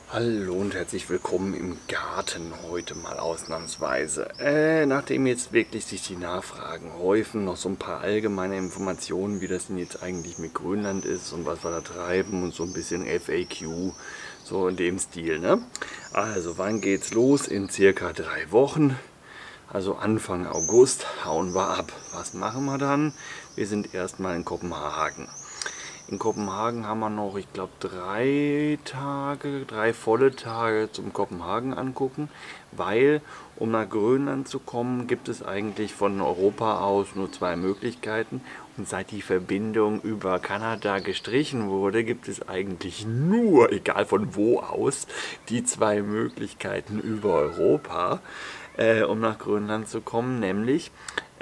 Hallo und herzlich willkommen im Garten heute mal ausnahmsweise. Nachdem jetzt wirklich sich die Nachfragen häufen, noch so ein paar allgemeine Informationen, wie das denn jetzt eigentlich mit Grönland ist und was wir da treiben und so ein bisschen FAQ, so in dem Stil, ne? Also wann geht's los? In circa 3 Wochen, also Anfang August, hauen wir ab. Was machen wir dann? Wir sind erstmal in Kopenhagen. In Kopenhagen haben wir noch, ich glaube, 3 Tage, 3 volle Tage zum Kopenhagen angucken, weil, um nach Grönland zu kommen, gibt es eigentlich von Europa aus nur 2 Möglichkeiten. Und seit die Verbindung über Kanada gestrichen wurde, gibt es eigentlich nur, egal von wo aus, die 2 Möglichkeiten über Europa, um nach Grönland zu kommen. Nämlich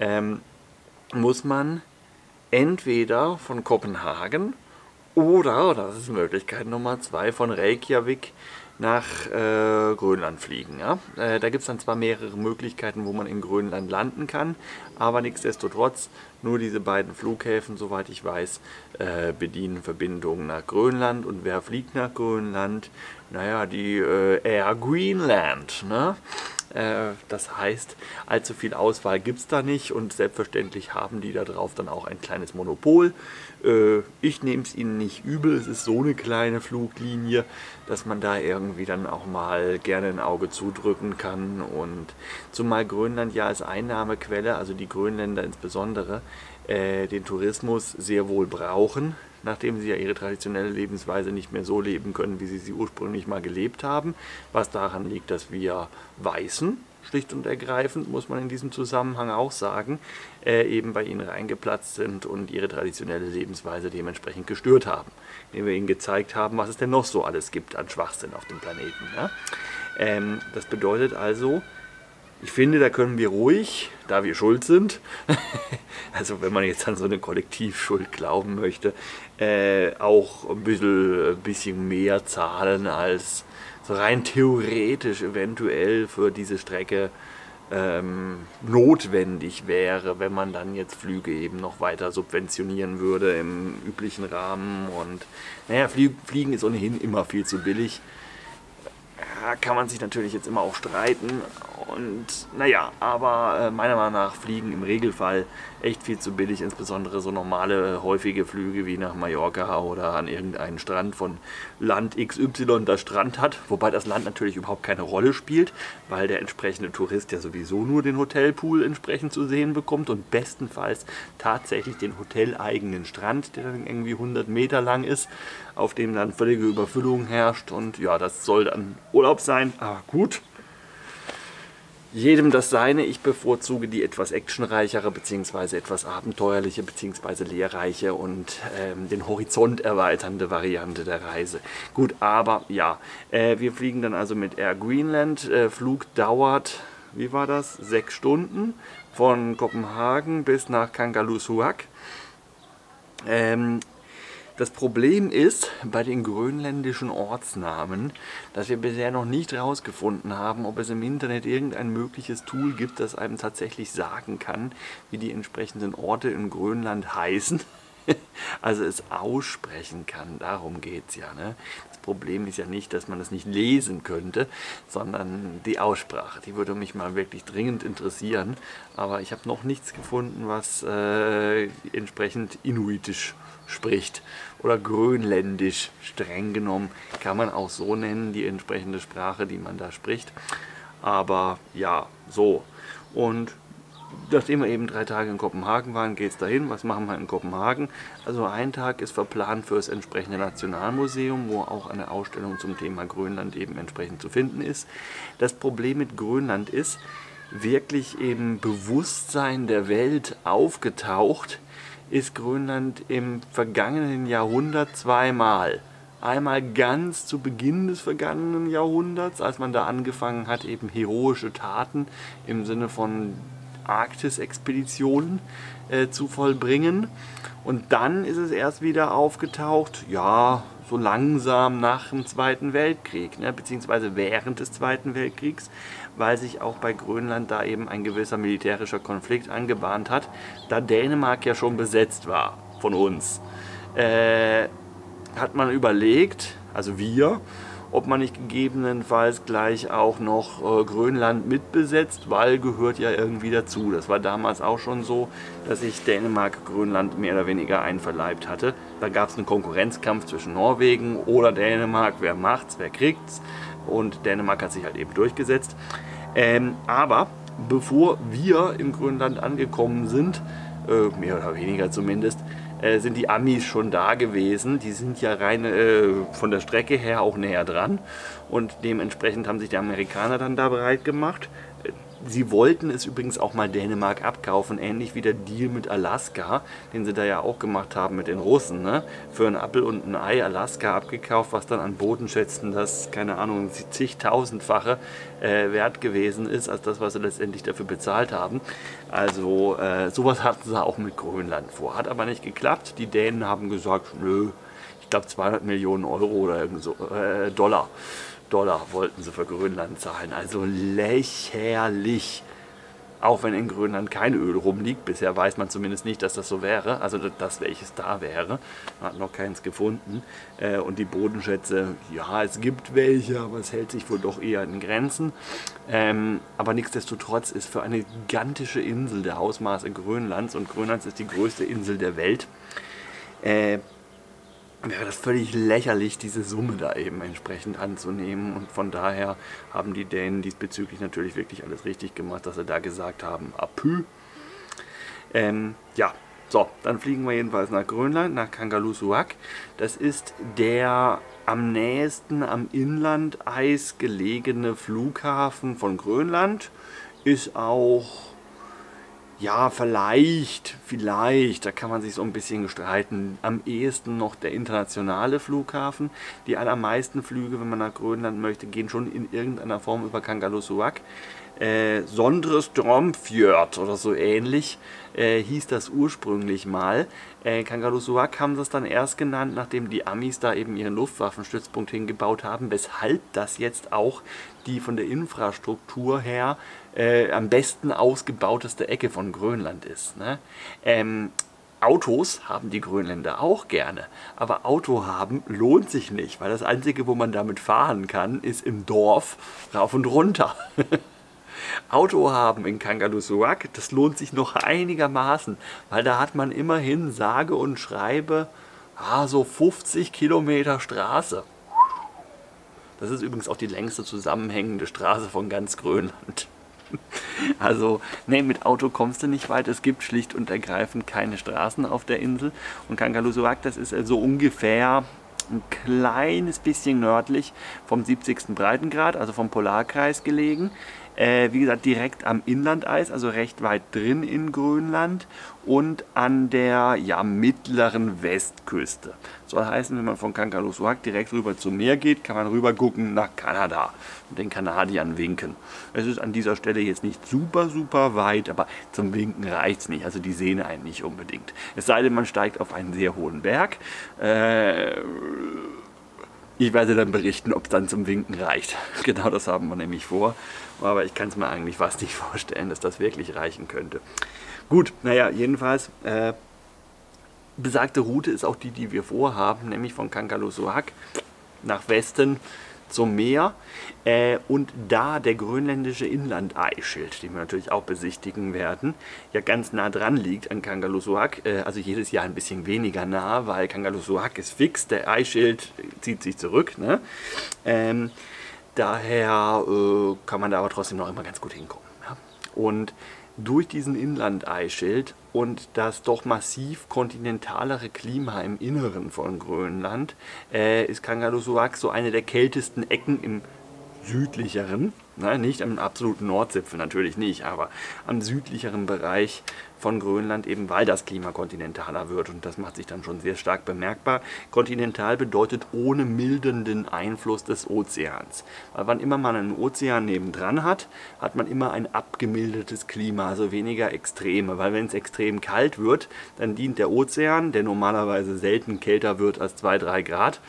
muss man entweder von Kopenhagen oder, das ist Möglichkeit Nummer 2, von Reykjavik nach Grönland fliegen. Ja? Da gibt es dann zwar mehrere Möglichkeiten, wo man in Grönland landen kann, aber nichtsdestotrotz nur diese beiden Flughäfen, soweit ich weiß, bedienen Verbindungen nach Grönland. Und wer fliegt nach Grönland? Naja, die Air Greenland. Ne? Das heißt, allzu viel Auswahl gibt es da nicht und selbstverständlich haben die da drauf dann auch ein kleines Monopol. Ich nehme es ihnen nicht übel, es ist so eine kleine Fluglinie, dass man da irgendwie dann auch mal gerne ein Auge zudrücken kann. Und zumal Grönland ja als Einnahmequelle, also die Grönländer insbesondere, den Tourismus sehr wohl brauchen, nachdem sie ja ihre traditionelle Lebensweise nicht mehr so leben können, wie sie ursprünglich mal gelebt haben, was daran liegt, dass wir Weißen, schlicht und ergreifend, muss man in diesem Zusammenhang auch sagen, eben bei ihnen reingeplatzt sind und ihre traditionelle Lebensweise dementsprechend gestört haben. Indem wir ihnen gezeigt haben, was es denn noch so alles gibt an Schwachsinn auf dem Planeten. Ja? Das bedeutet also, ich finde, da können wir ruhig, da wir schuld sind, also wenn man jetzt an so eine Kollektivschuld glauben möchte, auch ein bisschen mehr zahlen, als so rein theoretisch eventuell für diese Strecke notwendig wäre, wenn man dann jetzt Flüge eben noch weiter subventionieren würde im üblichen Rahmen. Und naja, Fliegen ist ohnehin immer viel zu billig. Ja, kann man sich natürlich jetzt immer auch streiten und naja, aber meiner Meinung nach fliegen im Regelfall echt viel zu billig, insbesondere so normale, häufige Flüge wie nach Mallorca oder an irgendeinen Strand von Land XY das Strand hat, wobei das Land natürlich überhaupt keine Rolle spielt, weil der entsprechende Tourist ja sowieso nur den Hotelpool entsprechend zu sehen bekommt und bestenfalls tatsächlich den hoteleigenen Strand, der dann irgendwie 100 Meter lang ist, auf dem dann völlige Überfüllung herrscht und ja, das soll dann Urlaub sein, aber gut. Jedem das seine. Ich bevorzuge die etwas actionreichere bzw. etwas abenteuerliche bzw. lehrreiche und den Horizont erweiternde Variante der Reise. Gut, aber ja, wir fliegen dann also mit Air Greenland. Flug dauert, wie war das, 6 Stunden von Kopenhagen bis nach Kangerlussuaq. Das Problem ist bei den grönländischen Ortsnamen, dass wir bisher noch nicht herausgefunden haben, ob es im Internet irgendein mögliches Tool gibt, das einem tatsächlich sagen kann, wie die entsprechenden Orte in Grönland heißen. Also es aussprechen kann, darum geht es ja. Ne? Das Problem ist ja nicht, dass man es nicht lesen könnte, sondern die Aussprache. Die würde mich mal wirklich dringend interessieren. Aber ich habe noch nichts gefunden, was entsprechend inuitisch spricht oder grönländisch, streng genommen kann man auch so nennen, die entsprechende Sprache, die man da spricht. Aber ja, so. Und nachdem wir eben 3 Tage in Kopenhagen waren, geht es dahin. Was machen wir in Kopenhagen? Also ein Tag ist verplant für das entsprechende Nationalmuseum, wo auch eine Ausstellung zum Thema Grönland eben entsprechend zu finden ist. Das Problem mit Grönland ist, wirklich im Bewusstsein der Welt aufgetaucht ist Grönland im vergangenen Jahrhundert 2-mal. Einmal ganz zu Beginn des vergangenen Jahrhunderts, als man da angefangen hat, eben heroische Taten im Sinne von Arktis-Expeditionen zu vollbringen. Und dann ist es erst wieder aufgetaucht, ja, so langsam nach dem Zweiten Weltkrieg, ne, beziehungsweise während des Zweiten Weltkriegs, weil sich auch bei Grönland da eben ein gewisser militärischer Konflikt angebahnt hat, da Dänemark ja schon besetzt war von uns. Hat man überlegt, also wir, ob man nicht gegebenenfalls gleich auch noch Grönland mitbesetzt, weil gehört ja irgendwie dazu. Das war damals auch schon so, dass sich Dänemark Grönland mehr oder weniger einverleibt hatte. Da gab es einen Konkurrenzkampf zwischen Norwegen oder Dänemark, wer macht's, wer kriegt's, und Dänemark hat sich halt eben durchgesetzt. Aber bevor wir in Grönland angekommen sind, mehr oder weniger zumindest, sind die Amis schon da gewesen. Die sind ja rein von der Strecke her auch näher dran und dementsprechend haben sich die Amerikaner dann da bereit gemacht. Sie wollten es übrigens auch mal Dänemark abkaufen, ähnlich wie der Deal mit Alaska, den sie da ja auch gemacht haben mit den Russen, ne? Für ein Appel und ein Ei Alaska abgekauft, was dann an Bodenschätzen das, keine Ahnung, zigtausendfache wert gewesen ist, als das, was sie letztendlich dafür bezahlt haben. Also sowas hatten sie auch mit Grönland vor. Hat aber nicht geklappt. Die Dänen haben gesagt, nö, ich glaube 200 Millionen Euro oder irgend so, Dollar wollten sie für Grönland zahlen. Also lächerlich. Auch wenn in Grönland kein Öl rumliegt. Bisher weiß man zumindest nicht, dass das so wäre. Also das, welches da wäre. Man hat noch keins gefunden. Und die Bodenschätze, ja, es gibt welche, aber es hält sich wohl doch eher in Grenzen. Aber nichtsdestotrotz ist für eine gigantische Insel der Ausmaße Grönlands, und Grönland ist die größte Insel der Welt, wäre das völlig lächerlich, diese Summe da eben entsprechend anzunehmen. Und von daher haben die Dänen diesbezüglich natürlich wirklich alles richtig gemacht, dass sie da gesagt haben, apü. Ja, so, dann fliegen wir jedenfalls nach Grönland, nach Kangerlussuaq. Das ist der am nächsten am Inlandeis gelegene Flughafen von Grönland. Ist auch... Ja, vielleicht, da kann man sich so ein bisschen streiten. Am ehesten noch der internationale Flughafen. Die allermeisten Flüge, wenn man nach Grönland möchte, gehen schon in irgendeiner Form über Kangerlussuaq. Sondre Strömfjord oder so ähnlich hieß das ursprünglich mal. Kangerlussuaq haben sie es dann erst genannt, nachdem die Amis da eben ihren Luftwaffenstützpunkt hingebaut haben, weshalb das jetzt auch die von der Infrastruktur her am besten ausgebauteste Ecke von Grönland ist. Ne? Autos haben die Grönländer auch gerne, aber Auto haben lohnt sich nicht, weil das Einzige, wo man damit fahren kann, ist im Dorf rauf und runter. Auto haben in Kangerlussuaq, das lohnt sich noch einigermaßen, weil da hat man immerhin sage und schreibe so 50 Kilometer Straße. Das ist übrigens auch die längste zusammenhängende Straße von ganz Grönland. Also, ne, mit Auto kommst du nicht weit. Es gibt schlicht und ergreifend keine Straßen auf der Insel. Und Kangerlussuaq, das ist also ungefähr ein kleines bisschen nördlich vom 70. Breitengrad, also vom Polarkreis gelegen. Wie gesagt, direkt am Inlandeis, also recht weit drin in Grönland und an der mittleren Westküste. Soll heißen, wenn man von Kangerlussuaq direkt rüber zum Meer geht, kann man rüber gucken nach Kanada und den Kanadiern winken. Es ist an dieser Stelle jetzt nicht super, super weit, aber zum Winken reicht es nicht. Also die sehen einen nicht unbedingt. Es sei denn, man steigt auf einen sehr hohen Berg. Ich werde dann berichten, ob es dann zum Winken reicht. Genau das haben wir nämlich vor. Aber ich kann es mir eigentlich fast nicht vorstellen, dass das wirklich reichen könnte. Gut, naja, jedenfalls, besagte Route ist auch die, die wir vorhaben, nämlich von Kangerlussuaq nach Westen zum Meer und da der grönländische Inlandeisschild, den wir natürlich auch besichtigen werden, ja ganz nah dran liegt an Kangerlussuaq, also jedes Jahr ein bisschen weniger nah, weil Kangerlussuaq ist fix, der Eisschild zieht sich zurück, ne? Daher kann man da aber trotzdem noch immer ganz gut hinkommen. Ja? Und durch diesen Inlandeisschild und das doch massiv kontinentalere Klima im Inneren von Grönland ist Kangerlussuaq so eine der kältesten Ecken im südlicheren, nicht am absoluten Nordzipfel, natürlich nicht, aber am südlicheren Bereich von Grönland, eben weil das Klima kontinentaler wird, und das macht sich dann schon sehr stark bemerkbar. Kontinental bedeutet ohne mildernden Einfluss des Ozeans. Weil wann immer man einen Ozean nebendran hat, hat man immer ein abgemildertes Klima, also weniger Extreme, weil wenn es extrem kalt wird, dann dient der Ozean, der normalerweise selten kälter wird als 2-3 Grad,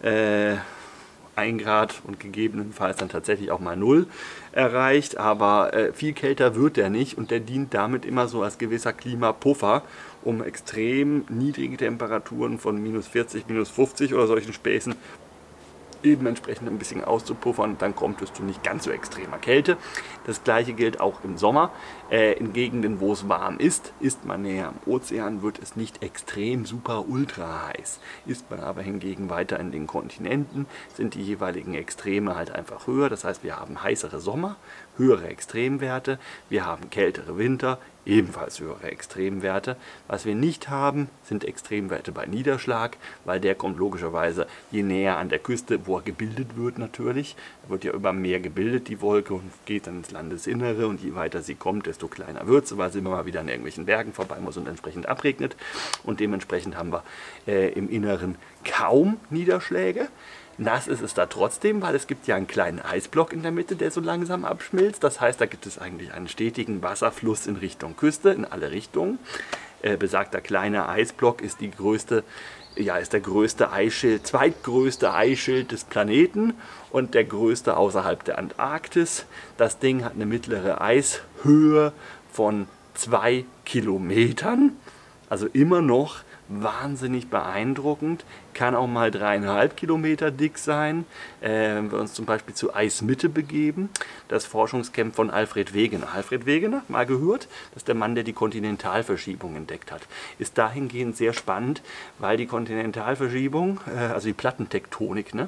1 Grad und gegebenenfalls dann tatsächlich auch mal 0 erreicht, aber viel kälter wird der nicht, und der dient damit immer so als gewisser Klimapuffer, um extrem niedrige Temperaturen von -40, -50 oder solchen Späßen eben entsprechend ein bisschen auszupuffern, dann kommt es zu nicht ganz so extremer Kälte. Das gleiche gilt auch im Sommer. In Gegenden, wo es warm ist man näher am Ozean, wird es nicht extrem super ultra heiß. Ist man aber hingegen weiter in den Kontinenten, sind die jeweiligen Extreme halt einfach höher. Das heißt, wir haben heißere Sommer, höhere Extremwerte, wir haben kältere Winter, ebenfalls höhere Extremwerte. Was wir nicht haben, sind Extremwerte bei Niederschlag, weil der kommt logischerweise je näher an der Küste, wo er gebildet wird natürlich. Er wird ja über Meer gebildet, die Wolke, und geht dann ins Landesinnere, und je weiter sie kommt, desto kleiner wird sie, weil sie immer mal wieder an irgendwelchen Bergen vorbei muss und entsprechend abregnet. Und dementsprechend haben wir im Inneren kaum Niederschläge. Nass ist es da trotzdem, weil es gibt ja einen kleinen Eisblock in der Mitte, der so langsam abschmilzt. Das heißt, da gibt es eigentlich einen stetigen Wasserfluss in Richtung Küste, in alle Richtungen. Besagter kleine Eisblock ist der größte Eisschild, zweitgrößte Eisschild des Planeten und der größte außerhalb der Antarktis. Das Ding hat eine mittlere Eishöhe von 2 Kilometern, also immer noch wahnsinnig beeindruckend, kann auch mal 3,5 Kilometer dick sein. Wenn wir uns zum Beispiel zu Eismitte begeben, das Forschungscamp von Alfred Wegener. Alfred Wegener, mal gehört, das ist der Mann, der die Kontinentalverschiebung entdeckt hat. Ist dahingehend sehr spannend, weil die Kontinentalverschiebung, also die Plattentektonik, ne,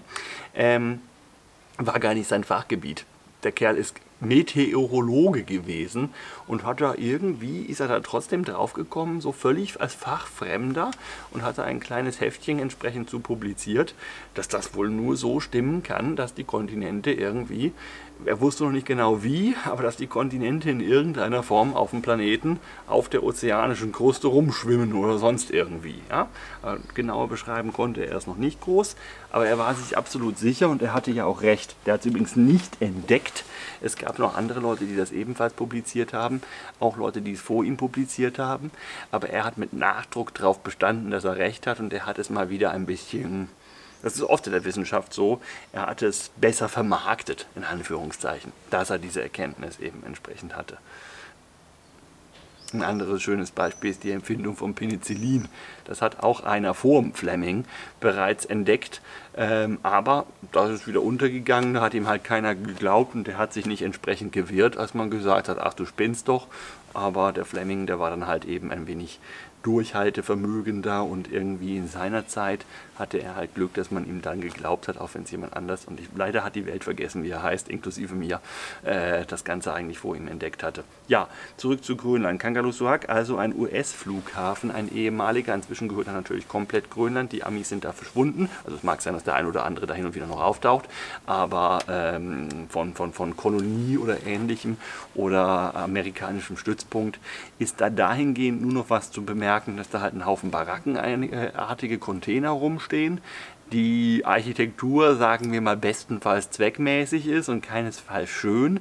war gar nicht sein Fachgebiet. Der Kerl ist Meteorologe gewesen und ist er da trotzdem drauf gekommen, so völlig als Fachfremder, und hat da ein kleines Heftchen entsprechend zu publiziert, dass das wohl nur so stimmen kann, dass die Kontinente irgendwie, er wusste noch nicht genau wie, aber dass die Kontinente in irgendeiner Form auf dem Planeten auf der ozeanischen Kruste rumschwimmen oder sonst irgendwie. Ja? Genauer beschreiben konnte er es noch nicht groß, aber er war sich absolut sicher, und er hatte ja auch recht. Der hat es übrigens nicht entdeckt. Es gab noch andere Leute, die das ebenfalls publiziert haben, auch Leute, die es vor ihm publiziert haben, aber er hat mit Nachdruck darauf bestanden, dass er recht hat, und er hat es mal wieder ein bisschen, das ist oft in der Wissenschaft so, er hat es besser vermarktet, in Anführungszeichen, dass er diese Erkenntnis eben entsprechend hatte. Ein anderes schönes Beispiel ist die Empfindung von Penicillin. Das hat auch einer vor dem Fleming bereits entdeckt, aber das ist wieder untergegangen, da hat ihm halt keiner geglaubt, und der hat sich nicht entsprechend gewehrt, als man gesagt hat, ach, du spinnst doch. Aber der Fleming, der war dann halt eben ein wenig durchhaltevermögender, und irgendwie in seiner Zeit hatte er halt Glück, dass man ihm dann geglaubt hat, auch wenn es jemand anders, und leider hat die Welt vergessen, wie er heißt, inklusive mir, das Ganze eigentlich vor ihm entdeckt hatte. Ja, zurück zu Grönland. Kangerlussuaq, also ein US-Flughafen, ein ehemaliger, inzwischen gehört er natürlich komplett Grönland, die Amis sind da verschwunden, also es mag sein, dass der ein oder andere da hin und wieder noch auftaucht, aber von Kolonie oder ähnlichem oder amerikanischem Stützpunkt ist da dahingehend nur noch was zu bemerken, dass da halt ein Haufen barackenartige Container rumstehen. Die Architektur, sagen wir mal, bestenfalls zweckmäßig ist und keinesfalls schön.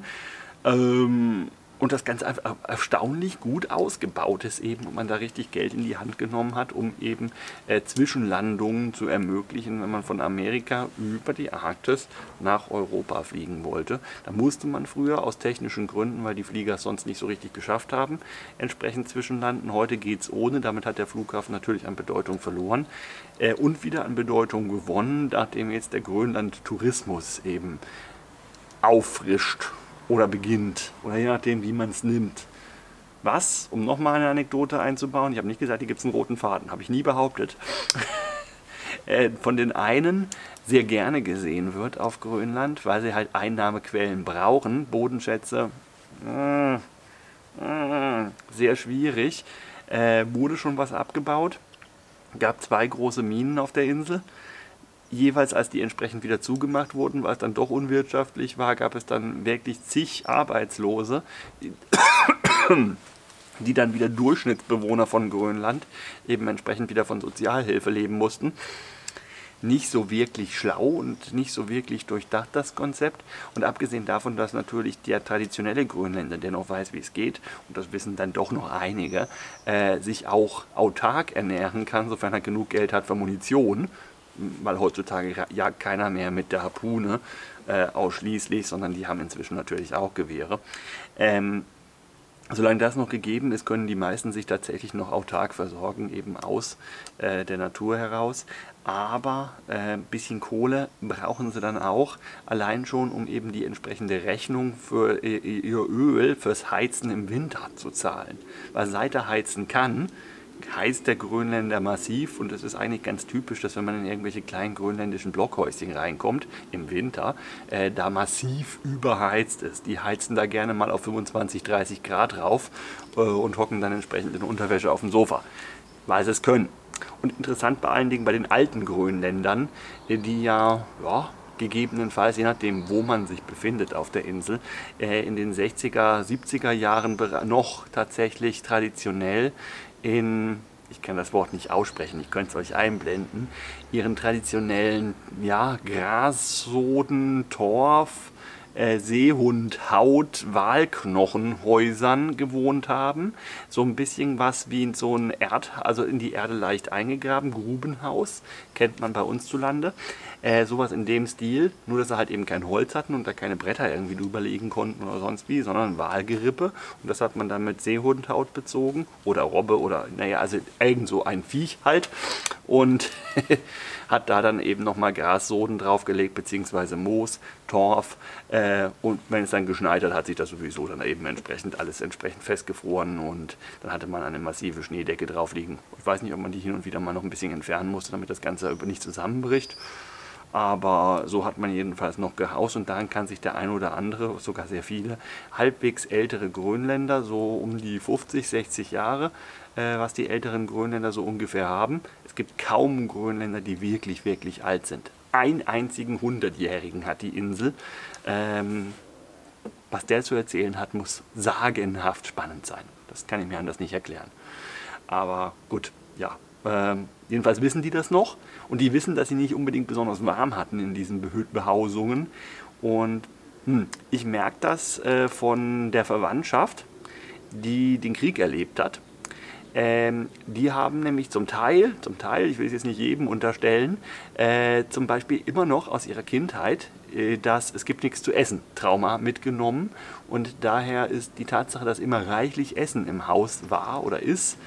Und das Ganze einfach erstaunlich gut ausgebaut ist eben, und man da richtig Geld in die Hand genommen hat, um eben Zwischenlandungen zu ermöglichen, wenn man von Amerika über die Arktis nach Europa fliegen wollte. Da musste man früher aus technischen Gründen, weil die Flieger es sonst nicht so richtig geschafft haben, entsprechend zwischenlanden. Heute geht es ohne, damit hat der Flughafen natürlich an Bedeutung verloren und wieder an Bedeutung gewonnen, nachdem jetzt der Grönland-Tourismus eben auffrischt oder beginnt, oder je nachdem, wie man es nimmt. Was, um nochmal eine Anekdote einzubauen, ich habe nicht gesagt, hier gibt es einen roten Faden, habe ich nie behauptet, von den einen sehr gerne gesehen wird auf Grönland, weil sie halt Einnahmequellen brauchen, Bodenschätze, sehr schwierig, wurde schon was abgebaut, gab 2 große Minen auf der Insel. Jeweils, als die entsprechend wieder zugemacht wurden, weil es dann doch unwirtschaftlich war, gab es dann wirklich zig Arbeitslose, die dann wieder Durchschnittsbewohner von Grönland eben entsprechend wieder von Sozialhilfe leben mussten. Nicht so wirklich schlau und nicht so wirklich durchdacht, das Konzept. Und abgesehen davon, dass natürlich der traditionelle Grönländer, der noch weiß, wie es geht, und das wissen dann doch noch einige, sich auch autark ernähren kann, sofern er genug Geld hat für Munition, weil heutzutage jagt keiner mehr mit der Harpune ausschließlich, sondern die haben inzwischen natürlich auch Gewehre. Solange das noch gegeben ist, können die meisten sich tatsächlich noch autark versorgen, eben aus der Natur heraus. Aber ein bisschen Kohle brauchen sie dann auch, allein schon, um eben die entsprechende Rechnung für ihr Öl fürs Heizen im Winter zu zahlen. Weil seit er heizen kann, heizt der Grönländer massiv, und es ist eigentlich ganz typisch, dass wenn man in irgendwelche kleinen grönländischen Blockhäuschen reinkommt im Winter, da massiv überheizt ist. Die heizen da gerne mal auf 25, 30 Grad rauf und hocken dann entsprechend in Unterwäsche auf dem Sofa, weil sie es können. Und interessant vor allen Dingen bei den alten Grönländern, die ja gegebenenfalls, je nachdem, wo man sich befindet auf der Insel, in den 60er, 70er Jahren noch tatsächlich traditionell ich kann das Wort nicht aussprechen, ich könnte es euch einblenden, ihren traditionellen Grassoden, Torf, Seehundhaut, Walknochenhäusern gewohnt haben. So ein bisschen was wie in so ein also in die Erde leicht eingegraben, Grubenhaus, kennt man bei uns zu Lande. Sowas in dem Stil, nur dass sie halt eben kein Holz hatten und da keine Bretter irgendwie drüber legen konnten oder sonst wie, sondern Walgerippe. Und das hat man dann mit Seehundhaut bezogen oder Robbe oder, also irgend so ein Viech halt. Und hat da dann eben nochmal Grassoden draufgelegt, beziehungsweise Moos, Torf. Und wenn es dann geschneit hat, hat sich das sowieso dann eben alles entsprechend festgefroren, und dann hatte man eine massive Schneedecke drauf liegen. Ich weiß nicht, ob man die hin und wieder mal noch ein bisschen entfernen musste, damit das Ganze nicht zusammenbricht. Aber so hat man jedenfalls noch gehaust, und daran kann sich der ein oder andere, sogar sehr viele, halbwegs ältere Grönländer, so um die 50, 60 Jahre, was die älteren Grönländer so ungefähr haben. Es gibt kaum Grönländer, die wirklich, wirklich alt sind. Einen einzigen 100-Jährigen hat die Insel. Was der zu erzählen hat, muss sagenhaft spannend sein. Das kann ich mir anders nicht erklären. Aber gut, ja. Jedenfalls wissen die das noch, und die wissen, dass sie nicht unbedingt besonders warm hatten in diesen Behausungen. Und ich merke das von der Verwandtschaft, die den Krieg erlebt hat. Die haben nämlich zum Teil, ich will es jetzt nicht jedem unterstellen, zum Beispiel immer noch aus ihrer Kindheit es gibt nichts zu essen, Trauma mitgenommen. Und daher ist die Tatsache, dass immer reichlich Essen im Haus war oder ist,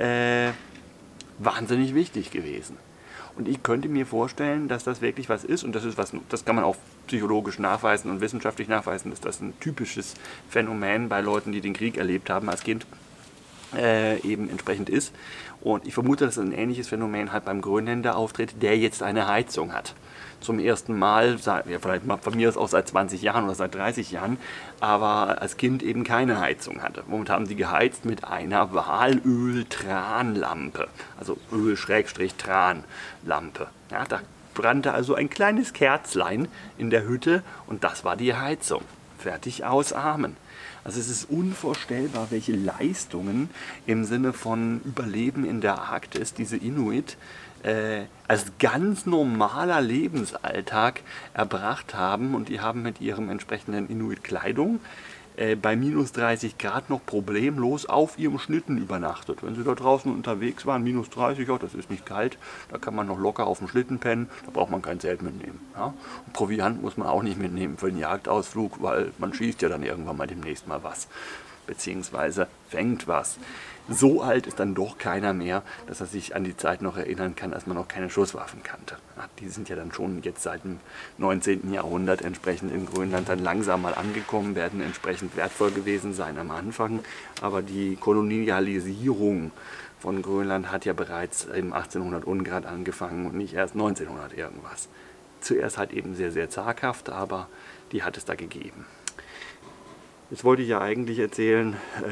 wahnsinnig wichtig gewesen. Und ich könnte mir vorstellen, dass das wirklich was ist, und das kann man auch psychologisch nachweisen und wissenschaftlich nachweisen, dass das ein typisches Phänomen bei Leuten, die den Krieg erlebt haben als Kind, eben entsprechend ist. Und ich vermute, dass ein ähnliches Phänomen halt beim Grönländer auftritt, der jetzt eine Heizung hat. Zum ersten Mal, vielleicht mal von mir aus auch seit 20 Jahren oder seit 30 Jahren, aber als Kind eben keine Heizung hatte. Momentan haben sie geheizt mit einer Walöl-Tranlampe, also Öl-Tran-Lampe. Ja, da brannte also ein kleines Kerzlein in der Hütte, und das war die Heizung. Fertig aus, Amen. Also es ist unvorstellbar, welche Leistungen im Sinne von Überleben in der Arktis diese Inuit als ganz normaler Lebensalltag erbracht haben. Und die haben mit ihrem entsprechenden Inuit-Kleidung bei minus 30 Grad noch problemlos auf ihrem Schlitten übernachtet. Wenn sie da draußen unterwegs waren, minus 30, das ist nicht kalt, da kann man noch locker auf dem Schlitten pennen, da braucht man kein Zelt mitnehmen. Ja? Und Proviant muss man auch nicht mitnehmen für den Jagdausflug, weil man schießt ja dann irgendwann mal demnächst mal was, beziehungsweise fängt was. So alt ist dann doch keiner mehr, dass er sich an die Zeit noch erinnern kann, als man noch keine Schusswaffen kannte. Die sind ja dann schon jetzt seit dem 19. Jahrhundert entsprechend in Grönland dann langsam mal angekommen, werden entsprechend wertvoll gewesen sein am Anfang. Aber die Kolonialisierung von Grönland hat ja bereits im 1800 Ungrad angefangen und nicht erst 1900 irgendwas. Zuerst halt eben sehr, sehr zaghaft, aber die hat es da gegeben. Jetzt wollte ich ja eigentlich erzählen,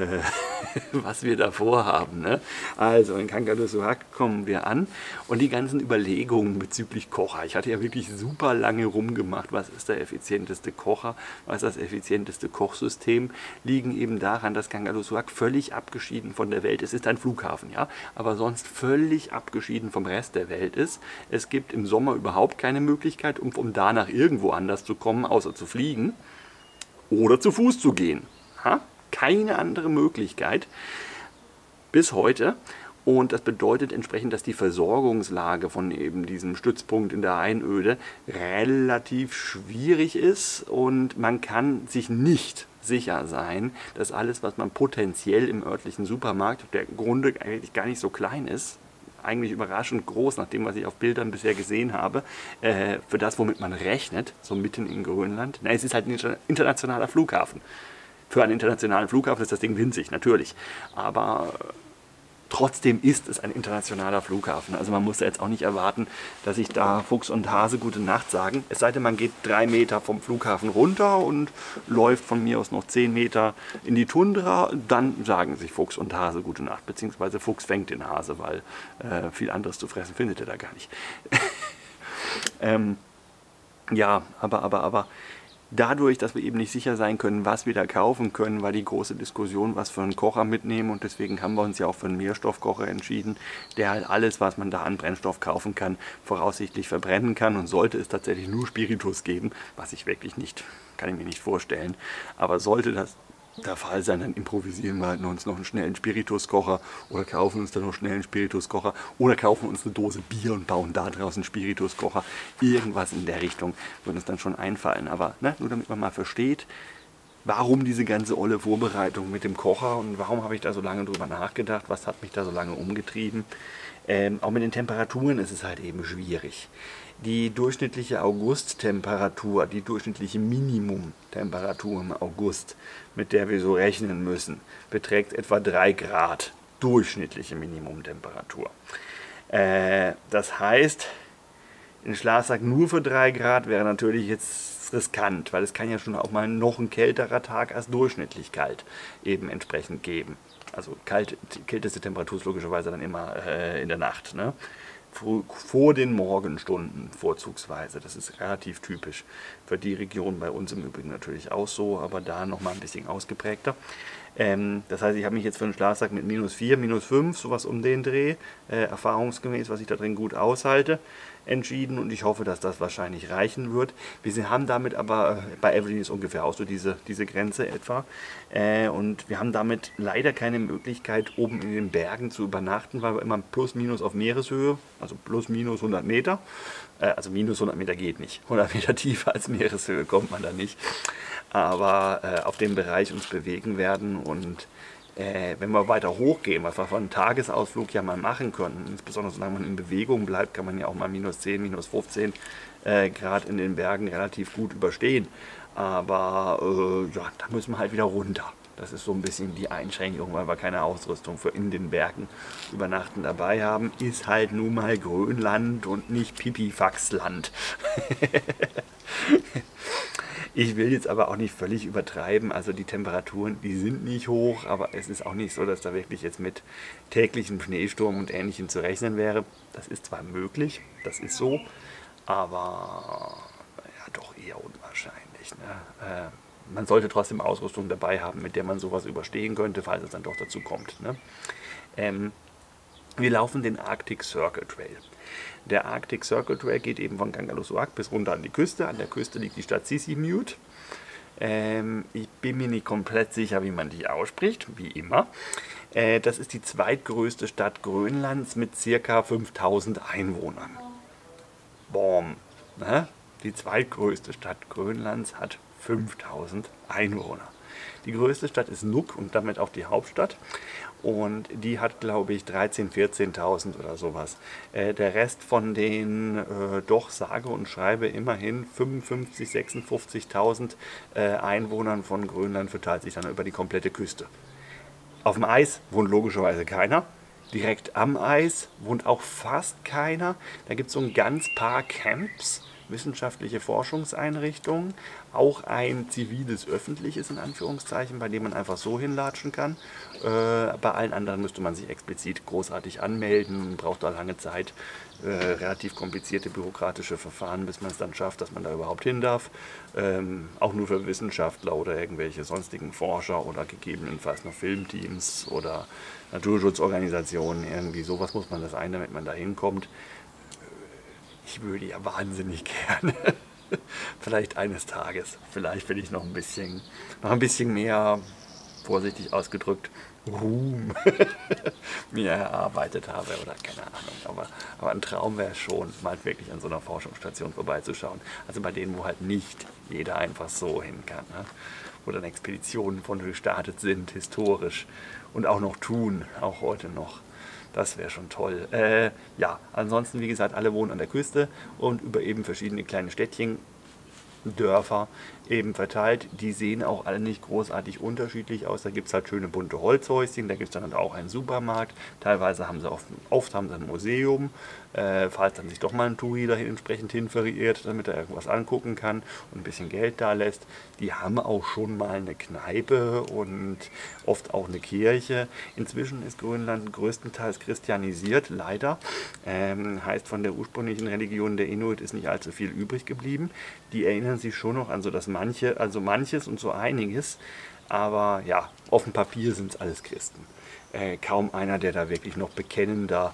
was wir da vorhaben. Ne? Also in Kangerlussuaq kommen wir an, und die ganzen Überlegungen bezüglich Kocher. Ich hatte ja wirklich super lange rumgemacht, was ist der effizienteste Kocher, was ist das effizienteste Kochsystem, liegen eben daran, dass Kangerlussuaq völlig abgeschieden von der Welt ist. Es ist ein Flughafen, ja, aber sonst völlig abgeschieden vom Rest der Welt ist. Es gibt im Sommer überhaupt keine Möglichkeit, um danach irgendwo anders zu kommen, außer zu fliegen. Oder zu Fuß zu gehen. Ha? Keine andere Möglichkeit bis heute. Und das bedeutet entsprechend, dass die Versorgungslage von eben diesem Stützpunkt in der Einöde relativ schwierig ist, und man kann sich nicht sicher sein, dass alles, was man potenziell im örtlichen Supermarkt, der im Grunde eigentlich gar nicht so klein ist, eigentlich überraschend groß, nach dem, was ich auf Bildern bisher gesehen habe, für das, womit man rechnet, so mitten in Grönland. Na, es ist halt ein internationaler Flughafen. Für einen internationalen Flughafen ist das Ding winzig, natürlich. Aber trotzdem ist es ein internationaler Flughafen. Also man muss da jetzt auch nicht erwarten, dass sich da Fuchs und Hase gute Nacht sagen. Es sei denn, man geht 3 Meter vom Flughafen runter und läuft von mir aus noch 10 Meter in die Tundra. Dann sagen sich Fuchs und Hase gute Nacht. Beziehungsweise Fuchs fängt den Hase, weil viel anderes zu fressen findet er da gar nicht. Ja, aber dadurch, dass wir eben nicht sicher sein können, was wir da kaufen können, war die große Diskussion, was für einen Kocher mitnehmen. Und deswegen haben wir uns ja auch für einen Mehrstoffkocher entschieden, der halt alles, was man da an Brennstoff kaufen kann, voraussichtlich verbrennen kann. Und sollte es tatsächlich nur Spiritus geben, was ich wirklich nicht, kann ich mir nicht vorstellen, aber sollte das der Fall sein, dann improvisieren wir halt uns noch einen schnellen Spirituskocher oder kaufen uns dann noch schnell einen Spirituskocher oder kaufen uns eine Dose Bier und bauen da draußen einen Spirituskocher. Irgendwas in der Richtung wird uns dann schon einfallen. Aber ne, nur damit man mal versteht, warum diese ganze olle Vorbereitung mit dem Kocher und warum habe ich da so lange drüber nachgedacht, was hat mich da so lange umgetrieben. Auch mit den Temperaturen ist es halt eben schwierig. Die durchschnittliche Augusttemperatur, die durchschnittliche Minimumtemperatur im August, mit der wir so rechnen müssen, beträgt etwa 3 Grad. Durchschnittliche Minimumtemperatur. Das heißt, ein Schlafsack nur für 3 Grad wäre natürlich jetzt riskant, weil es kann ja schon auch mal noch ein kälterer Tag als durchschnittlich kalt eben entsprechend geben. Also kälteste Temperatur ist logischerweise dann immer in der Nacht, ne? Vor den Morgenstunden vorzugsweise. Das ist relativ typisch für die Region, bei uns im Übrigen natürlich auch so, aber da nochmal ein bisschen ausgeprägter. Das heißt, ich habe mich jetzt für einen Schlafsack mit -4, -5, sowas um den Dreh, erfahrungsgemäß, was ich da drin gut aushalte, entschieden und ich hoffe, dass das wahrscheinlich reichen wird. Wir haben damit aber, bei Evelyn ist ungefähr auch so diese Grenze etwa, und wir haben damit leider keine Möglichkeit, oben in den Bergen zu übernachten, weil wir immer plus minus auf Meereshöhe, also plus minus 100 Meter, also minus 100 Meter geht nicht, 100 Meter tiefer als Meereshöhe kommt man da nicht, aber auf dem Bereich uns bewegen werden und wenn wir weiter hochgehen, was wir von einem Tagesausflug ja mal machen können, insbesondere solange man in Bewegung bleibt, kann man ja auch mal -10, -15 Grad in den Bergen relativ gut überstehen. Aber ja, da müssen wir halt wieder runter. Das ist so ein bisschen die Einschränkung, weil wir keine Ausrüstung für in den Bergen übernachten dabei haben. Ist halt nun mal Grönland und nicht Pipifaxland. Ich will jetzt aber auch nicht völlig übertreiben, also die Temperaturen, die sind nicht hoch, aber es ist auch nicht so, dass da wirklich jetzt mit täglichem Schneesturm und Ähnlichem zu rechnen wäre. Das ist zwar möglich, das ist so, aber ja, doch eher unwahrscheinlich. Ne? Man sollte trotzdem Ausrüstung dabei haben, mit der man sowas überstehen könnte, falls es dann doch dazu kommt. Ne? Wir laufen den Arctic Circle Trail. Der Arctic Circle Trail geht eben von Kangerlussuaq bis runter an die Küste. An der Küste liegt die Stadt Sisimiut. Ich bin mir nicht komplett sicher, wie man die ausspricht, wie immer. Das ist die zweitgrößte Stadt Grönlands mit ca. 5000 Einwohnern. Boom. Ne? Die zweitgrößte Stadt Grönlands hat 5000 Einwohner. Die größte Stadt ist Nuuk und damit auch die Hauptstadt. Und die hat, glaube ich, 13.000, 14.000 oder sowas. Der Rest von den doch sage und schreibe immerhin 55.000, 56.000 Einwohnern von Grönland verteilt sich dann über die komplette Küste. Auf dem Eis wohnt logischerweise keiner. Direkt am Eis wohnt auch fast keiner. Da gibt es so ein ganz paar Camps, wissenschaftliche Forschungseinrichtungen, auch ein ziviles, öffentliches in Anführungszeichen, bei dem man einfach so hinlatschen kann. Bei allen anderen müsste man sich explizit großartig anmelden, braucht da lange Zeit, relativ komplizierte bürokratische Verfahren, bis man es dann schafft, dass man da überhaupt hin darf. Auch nur für Wissenschaftler oder irgendwelche sonstigen Forscher oder gegebenenfalls noch Filmteams oder Naturschutzorganisationen, irgendwie sowas muss man das ein, damit man da hinkommt. Ich würde ja wahnsinnig gerne. Vielleicht eines Tages. Vielleicht will ich noch ein bisschen mehr, vorsichtig ausgedrückt, Ruhm mir erarbeitet habe oder keine Ahnung. Aber ein Traum wäre schon, mal wirklich an so einer Forschungsstation vorbeizuschauen. Also bei denen, wo halt nicht jeder einfach so hin kann. Ne? wo dann Expeditionen von gestartet sind, historisch und auch noch tun, auch heute noch. Das wäre schon toll. Ja, ansonsten, wie gesagt, alle wohnen an der Küste und über eben verschiedene kleine Städtchen, Dörfer eben verteilt. Die sehen auch alle nicht großartig unterschiedlich aus. Da gibt es halt schöne bunte Holzhäuschen, da gibt es dann halt auch einen Supermarkt. Teilweise haben sie oft haben sie ein Museum, falls dann sich doch mal ein Touri da entsprechend hin verirrt, damit er irgendwas angucken kann und ein bisschen Geld da lässt. Die haben auch schon mal eine Kneipe und oft auch eine Kirche. Inzwischen ist Grönland größtenteils christianisiert, leider. Heißt, von der ursprünglichen Religion der Inuit ist nicht allzu viel übrig geblieben. Die erinnern sich schon noch an so das manches und so einiges, aber ja, auf dem Papier sind es alles Christen. Kaum einer, der da wirklich noch bekennender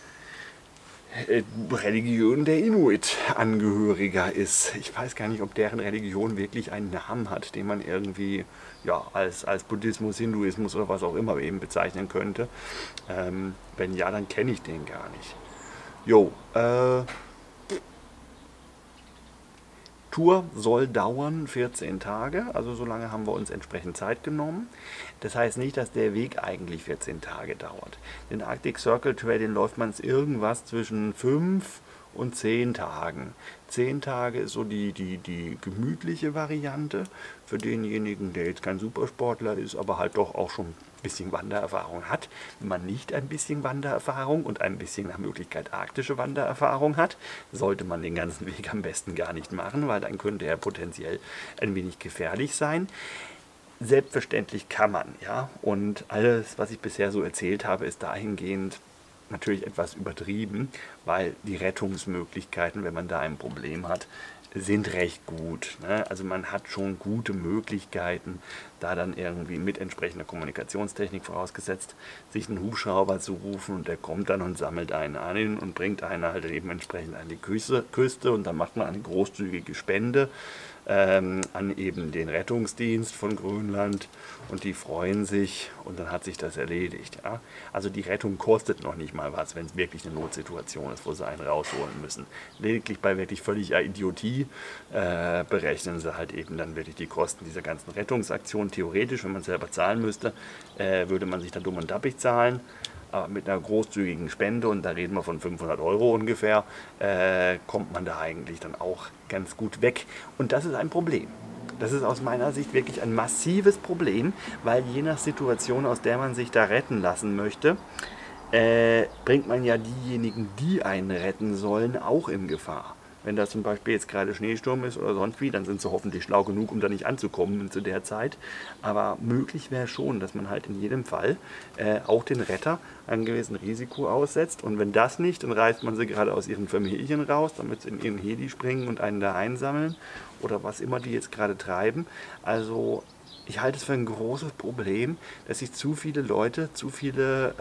Religion der Inuit-Angehöriger ist. Ich weiß gar nicht, ob deren Religion wirklich einen Namen hat, den man irgendwie ja, als Buddhismus, Hinduismus oder was auch immer eben bezeichnen könnte. Wenn ja, dann kenne ich den gar nicht. Jo, Tour soll dauern 14 Tage, also so lange haben wir uns entsprechend Zeit genommen. Das heißt nicht, dass der Weg eigentlich 14 Tage dauert. Den Arctic Circle Trail, den läuft man irgendwas zwischen 5 und 10 Tagen. 10 Tage ist so die gemütliche Variante für denjenigen, der jetzt kein Supersportler ist, aber halt doch auch schon ein bisschen Wandererfahrung hat. Wenn man nicht ein bisschen Wandererfahrung und ein bisschen nach Möglichkeit arktische Wandererfahrung hat, sollte man den ganzen Weg am besten gar nicht machen, weil dann könnte er potenziell ein wenig gefährlich sein. Selbstverständlich kann man, ja, und alles, was ich bisher so erzählt habe, ist dahingehend natürlich etwas übertrieben, weil die Rettungsmöglichkeiten, wenn man da ein Problem hat, sind recht gut. Ne? Also man hat schon gute Möglichkeiten, da dann irgendwie mit entsprechender Kommunikationstechnik vorausgesetzt, sich einen Hubschrauber zu rufen und der kommt dann und sammelt einen an und bringt einen halt eben entsprechend an die Küste und dann macht man eine großzügige Spende an eben den Rettungsdienst von Grönland und die freuen sich und dann hat sich das erledigt. Ja? Also die Rettung kostet noch nicht mal was, wenn es wirklich eine Notsituation ist, wo sie einen rausholen müssen. Lediglich bei wirklich völliger Idiotie berechnen sie halt eben dann wirklich die Kosten dieser ganzen Rettungsaktion. Theoretisch, wenn man es selber zahlen müsste, würde man sich da dumm und dappig zahlen. Aber mit einer großzügigen Spende, und da reden wir von 500 Euro ungefähr, kommt man da eigentlich dann auch ganz gut weg. Und das ist ein Problem. Das ist aus meiner Sicht wirklich ein massives Problem, weil je nach Situation, aus der man sich da retten lassen möchte, bringt man ja diejenigen, die einen retten sollen, auch in Gefahr. Wenn da zum Beispiel jetzt gerade Schneesturm ist oder sonst wie, dann sind sie hoffentlich schlau genug, um da nicht anzukommen zu der Zeit. Aber möglich wäre schon, dass man halt in jedem Fall auch den Retter einem gewissen Risiko aussetzt. Und wenn das nicht, dann reißt man sie gerade aus ihren Familien raus, damit sie in ihren Heli springen und einen da einsammeln oder was immer die jetzt gerade treiben. Also ich halte es für ein großes Problem, dass sich zu viele Leute, zu viele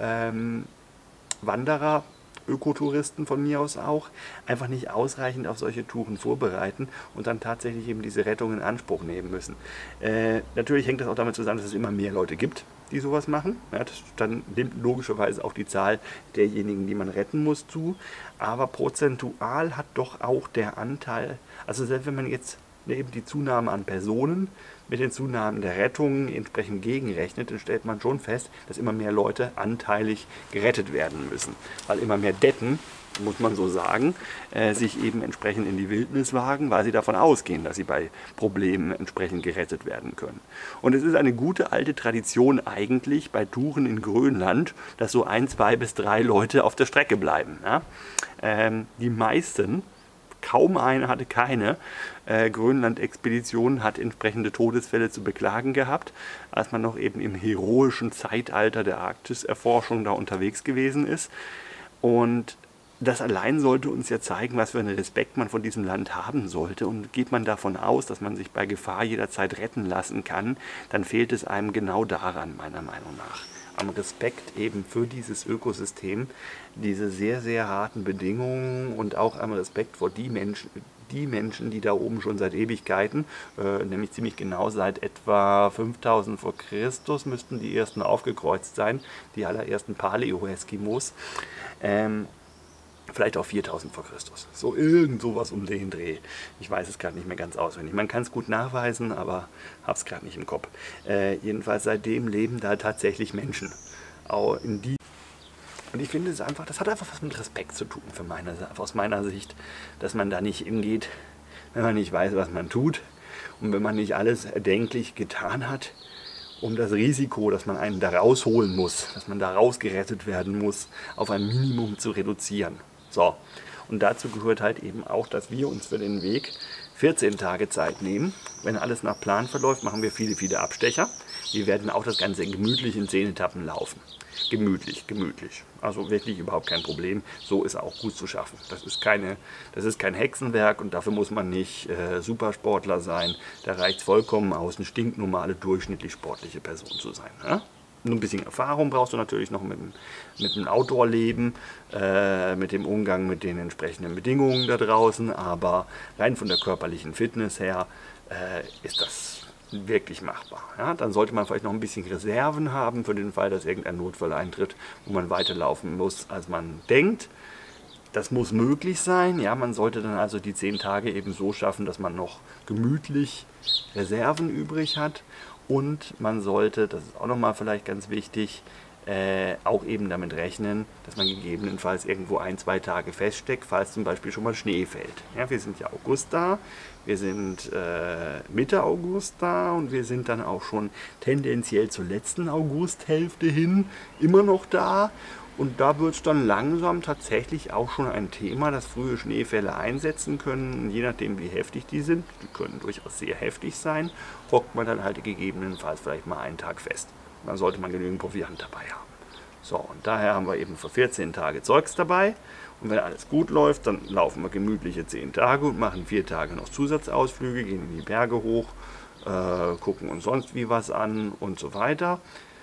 Wanderer, Ökotouristen von mir aus auch, einfach nicht ausreichend auf solche Touren vorbereiten und dann tatsächlich eben diese Rettung in Anspruch nehmen müssen. Natürlich hängt das auch damit zusammen, dass es immer mehr Leute gibt, die sowas machen. Ja, dann nimmt logischerweise auch die Zahl derjenigen, die man retten muss, zu. Aber prozentual hat doch auch der Anteil, also selbst wenn man jetzt eben die Zunahme an Personen mit den Zunahmen der Rettungen entsprechend gegenrechnet, dann stellt man schon fest, dass immer mehr Leute anteilig gerettet werden müssen. Weil immer mehr Detten, muss man so sagen, sich eben entsprechend in die Wildnis wagen, weil sie davon ausgehen, dass sie bei Problemen entsprechend gerettet werden können. Und es ist eine gute alte Tradition eigentlich bei Touren in Grönland, dass so 1, 2 bis 3 Leute auf der Strecke bleiben. Ja? Die meisten, kaum eine hatte keine Grönland-Expedition, hat entsprechende Todesfälle zu beklagen gehabt, als man noch eben im heroischen Zeitalter der Arktiserforschung da unterwegs gewesen ist. Und das allein sollte uns ja zeigen, was für einen Respekt man von diesem Land haben sollte. Und geht man davon aus, dass man sich bei Gefahr jederzeit retten lassen kann, dann fehlt es einem genau daran, meiner Meinung nach. Am Respekt eben für dieses Ökosystem, diese sehr, sehr harten Bedingungen und auch am Respekt vor die Menschen, die da oben schon seit Ewigkeiten, nämlich ziemlich genau seit etwa 5000 vor Christus müssten die ersten aufgekreuzt sein, die allerersten Paleo-Eskimos, Vielleicht auch 4000 vor Christus. So irgend sowas um den Dreh. Ich weiß es gerade nicht mehr ganz auswendig. Man kann es gut nachweisen, aber habe es gerade nicht im Kopf. Jedenfalls seitdem leben da tatsächlich Menschen. Auch in die Und ich finde es einfach, das hat einfach was mit Respekt zu tun aus meiner Sicht, dass man da nicht hingeht, wenn man nicht weiß, was man tut und wenn man nicht alles erdenklich getan hat, um das Risiko, dass man einen da rausholen muss, dass man da rausgerettet werden muss, auf ein Minimum zu reduzieren. So, und dazu gehört halt eben auch, dass wir uns für den Weg 14 Tage Zeit nehmen. Wenn alles nach Plan verläuft, machen wir viele, viele Abstecher. Wir werden auch das Ganze gemütlich in 10 Etappen laufen. Gemütlich, gemütlich. Also wirklich überhaupt kein Problem. So ist auch gut zu schaffen. Das ist kein Hexenwerk und dafür muss man nicht Supersportler sein. Da reicht es vollkommen aus, eine stinknormale, durchschnittlich sportliche Person zu sein. Ja? Nur ein bisschen Erfahrung brauchst du natürlich noch mit dem Outdoor-Leben, mit dem Umgang mit den entsprechenden Bedingungen da draußen, aber rein von der körperlichen Fitness her ist das wirklich machbar. Ja, dann sollte man vielleicht noch ein bisschen Reserven haben für den Fall, dass irgendein Notfall eintritt, wo man weiterlaufen muss, als man denkt. Das muss möglich sein. Ja, man sollte dann also die 10 Tage eben so schaffen, dass man noch gemütlich Reserven übrig hat. Und man sollte, das ist auch nochmal vielleicht ganz wichtig, auch eben damit rechnen, dass man gegebenenfalls irgendwo 1, 2 Tage feststeckt, falls zum Beispiel schon mal Schnee fällt. Ja, wir sind ja August da, wir sind Mitte August da und wir sind dann auch schon tendenziell zur letzten Augusthälfte hin immer noch da. Und da wird es dann langsam tatsächlich auch schon ein Thema, dass frühe Schneefälle einsetzen können. Je nachdem, wie heftig die sind, die können durchaus sehr heftig sein, hockt man dann halt gegebenenfalls vielleicht mal einen Tag fest. Dann sollte man genügend Proviant dabei haben. So, und daher haben wir eben für 14 Tage Zeugs dabei. Und wenn alles gut läuft, dann laufen wir gemütliche 10 Tage und machen 4 Tage noch Zusatzausflüge, gehen in die Berge hoch, gucken uns sonst wie was an und so weiter.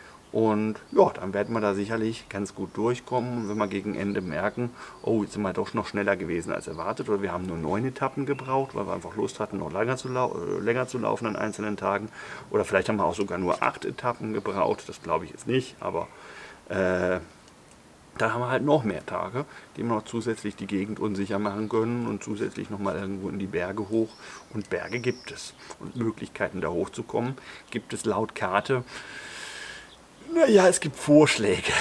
Und ja, dann werden wir da sicherlich ganz gut durchkommen. Und wenn wir gegen Ende merken, oh, jetzt sind wir doch noch schneller gewesen als erwartet, oder wir haben nur 9 Etappen gebraucht, weil wir einfach Lust hatten, noch länger zu laufen an einzelnen Tagen. Oder vielleicht haben wir auch sogar nur 8 Etappen gebraucht, das glaube ich jetzt nicht, aber dann haben wir halt noch mehr Tage, die wir noch zusätzlich die Gegend unsicher machen können und zusätzlich nochmal irgendwo in die Berge hoch. Und Berge gibt es. Und Möglichkeiten da hochzukommen gibt es laut Karte. Naja, es gibt Vorschläge.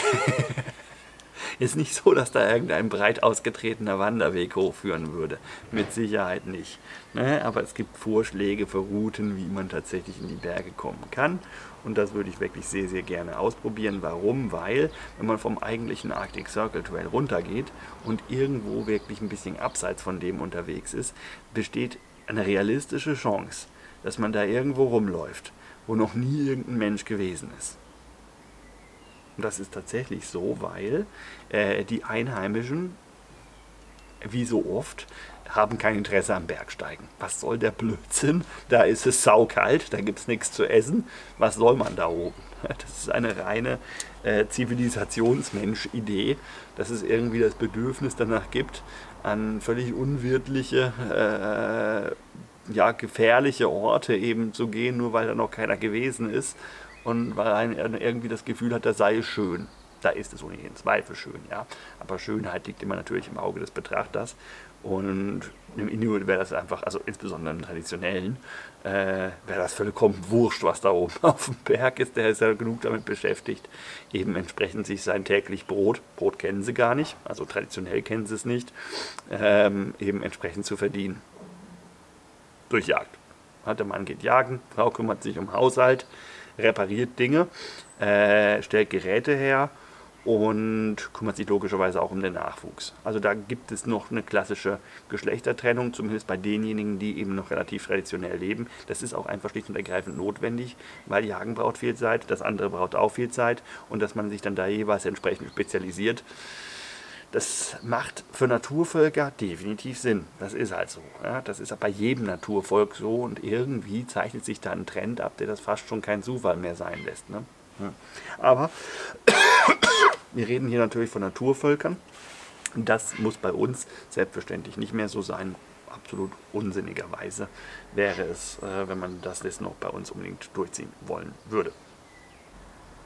Ist nicht so, dass da irgendein breit ausgetretener Wanderweg hochführen würde. Mit Sicherheit nicht. Ne? Aber es gibt Vorschläge für Routen, wie man tatsächlich in die Berge kommen kann. Und das würde ich wirklich sehr, sehr gerne ausprobieren. Warum? Weil, wenn man vom eigentlichen Arctic Circle Trail runtergeht und irgendwo wirklich ein bisschen abseits von dem unterwegs ist, besteht eine realistische Chance, dass man da irgendwo rumläuft, wo noch nie irgendein Mensch gewesen ist. Und das ist tatsächlich so, weil die Einheimischen, wie so oft, haben kein Interesse am Bergsteigen. Was soll der Blödsinn? Da ist es saukalt, da gibt es nichts zu essen. Was soll man da oben? Das ist eine reine Zivilisationsmensch-Idee, dass es irgendwie das Bedürfnis danach gibt, an völlig unwirtliche, ja, gefährliche Orte eben zu gehen, nur weil da noch keiner gewesen ist. Und weil einer irgendwie das Gefühl hat, da sei es schön. Da ist es ohnehin zweifelschön, ja. Aber Schönheit liegt immer natürlich im Auge des Betrachters. Und im Inuit wäre das einfach, also insbesondere im Traditionellen, wäre das vollkommen wurscht, was da oben auf dem Berg ist. Der ist ja genug damit beschäftigt, eben entsprechend sich sein täglich Brot kennen sie gar nicht, also traditionell kennen sie es nicht, eben entsprechend zu verdienen. Durch Jagd. Der Mann geht jagen, Frau kümmert sich um Haushalt, repariert Dinge, stellt Geräte her und kümmert sich logischerweise auch um den Nachwuchs. Also da gibt es noch eine klassische Geschlechtertrennung, zumindest bei denjenigen, die eben noch relativ traditionell leben. Das ist auch einfach schlicht und ergreifend notwendig, weil Jagen braucht viel Zeit, das andere braucht auch viel Zeit und dass man sich dann da jeweils entsprechend spezialisiert. Das macht für Naturvölker definitiv Sinn. Das ist halt so. Ja, das ist bei jedem Naturvolk so und irgendwie zeichnet sich da ein Trend ab, der das fast schon kein Zufall mehr sein lässt. Ne? Ja. Aber wir reden hier natürlich von Naturvölkern. Das muss bei uns selbstverständlich nicht mehr so sein. Absolut unsinnigerweise wäre es, wenn man das jetzt noch bei uns unbedingt durchziehen wollen würde.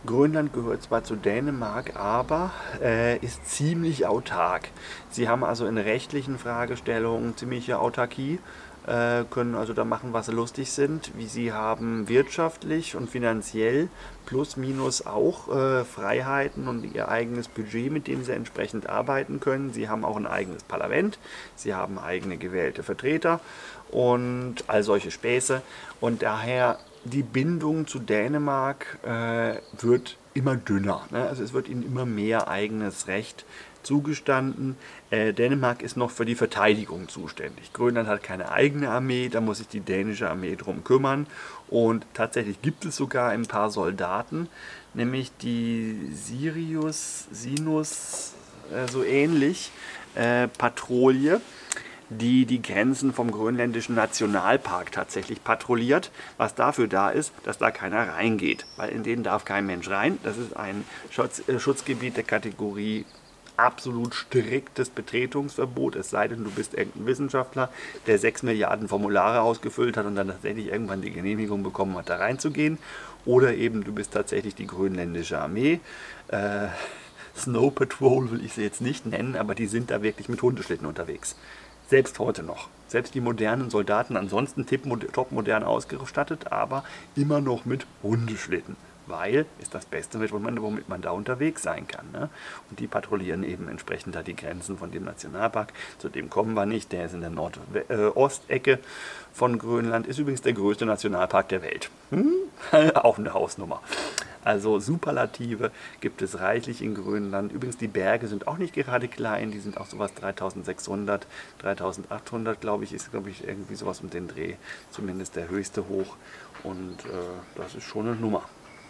Grönland gehört zwar zu Dänemark, aber ist ziemlich autark. Sie haben also in rechtlichen Fragestellungen ziemliche Autarkie, können also da machen, was sie lustig sind. Wie sie haben wirtschaftlich und finanziell plus minus auch Freiheiten und ihr eigenes Budget, mit dem sie entsprechend arbeiten können. Sie haben auch ein eigenes Parlament, sie haben eigene gewählte Vertreter und all solche Späße. Und daher die Bindung zu Dänemark wird immer dünner. Ne? Also es wird ihnen immer mehr eigenes Recht zugestanden. Dänemark ist noch für die Verteidigung zuständig. Grönland hat keine eigene Armee, da muss sich die dänische Armee drum kümmern. Und tatsächlich gibt es sogar ein paar Soldaten, nämlich die Sinus, so ähnlich, Patrouille, die die Grenzen vom grönländischen Nationalpark tatsächlich patrouilliert, was dafür da ist, dass da keiner reingeht, weil in denen darf kein Mensch rein. Das ist ein Schutzgebiet der Kategorie absolut striktes Betretungsverbot, es sei denn, du bist irgendein Wissenschaftler, der 6 Milliarden Formulare ausgefüllt hat und dann tatsächlich irgendwann die Genehmigung bekommen hat, da reinzugehen. Oder eben du bist tatsächlich die grönländische Armee. Snow Patrol will ich sie jetzt nicht nennen, aber die sind da wirklich mit Hundeschlitten unterwegs. Selbst heute noch. Selbst die modernen Soldaten, ansonsten topmodern ausgestattet, aber immer noch mit Hundeschlitten. Weil ist das Beste, womit man da unterwegs sein kann. Ne? Und die patrouillieren eben entsprechend da die Grenzen von dem Nationalpark. Zu dem kommen wir nicht. Der ist in der Nordostecke von Grönland. Ist übrigens der größte Nationalpark der Welt. Auch eine Hausnummer. Also Superlative gibt es reichlich in Grönland. Übrigens, die Berge sind auch nicht gerade klein. Die sind auch sowas 3600, 3800, glaube ich, ist irgendwie sowas um den Dreh. Zumindest der höchste hoch. Und das ist schon eine Nummer.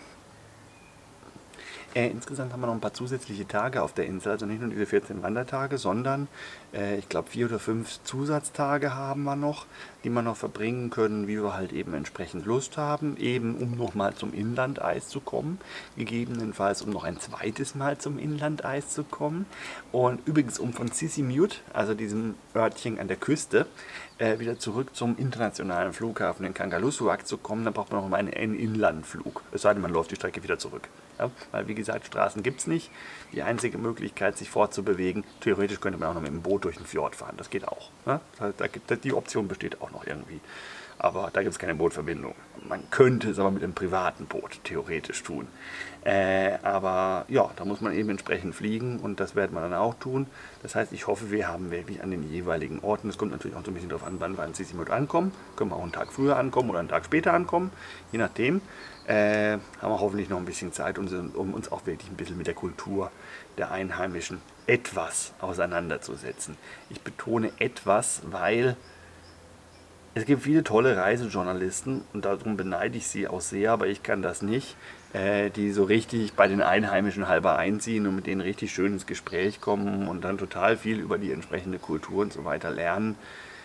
Insgesamt haben wir noch ein paar zusätzliche Tage auf der Insel, also nicht nur diese 14 Wandertage, sondern ich glaube 4 oder 5 Zusatztage haben wir noch, die wir noch verbringen können, wie wir halt eben entsprechend Lust haben, eben um nochmal zum Inlandeis zu kommen, gegebenenfalls um noch ein zweites Mal zum Inlandeis zu kommen und übrigens um von Sisimiut, also diesem Örtchen an der Küste, wieder zurück zum internationalen Flughafen in Kangerlussuaq zu kommen, dann braucht man noch mal einen Inlandflug, es sei denn, man läuft die Strecke wieder zurück. Ja, weil wie gesagt, Straßen gibt es nicht. Die einzige Möglichkeit, sich fortzubewegen, theoretisch könnte man auch noch mit dem Boot durch den Fjord fahren. Das geht auch. Ne? Die Option besteht auch noch irgendwie. Aber da gibt es keine Bootverbindung. Man könnte es aber mit einem privaten Boot theoretisch tun. Aber ja, da muss man eben entsprechend fliegen und das werden wir dann auch tun. Das heißt, ich hoffe, wir haben wirklich an den jeweiligen Orten, es kommt natürlich auch so ein bisschen darauf an, wann wir in Sisimiut ankommen. Können wir auch einen Tag früher ankommen oder einen Tag später ankommen, je nachdem. Haben wir hoffentlich noch ein bisschen Zeit, um uns auch wirklich ein bisschen mit der Kultur der Einheimischen etwas auseinanderzusetzen. Ich betone etwas, weil es gibt viele tolle Reisejournalisten und darum beneide ich sie auch sehr, aber ich kann das nicht, die so richtig bei den Einheimischen halber einziehen und mit denen richtig schön ins Gespräch kommen und dann total viel über die entsprechende Kultur und so weiter lernen.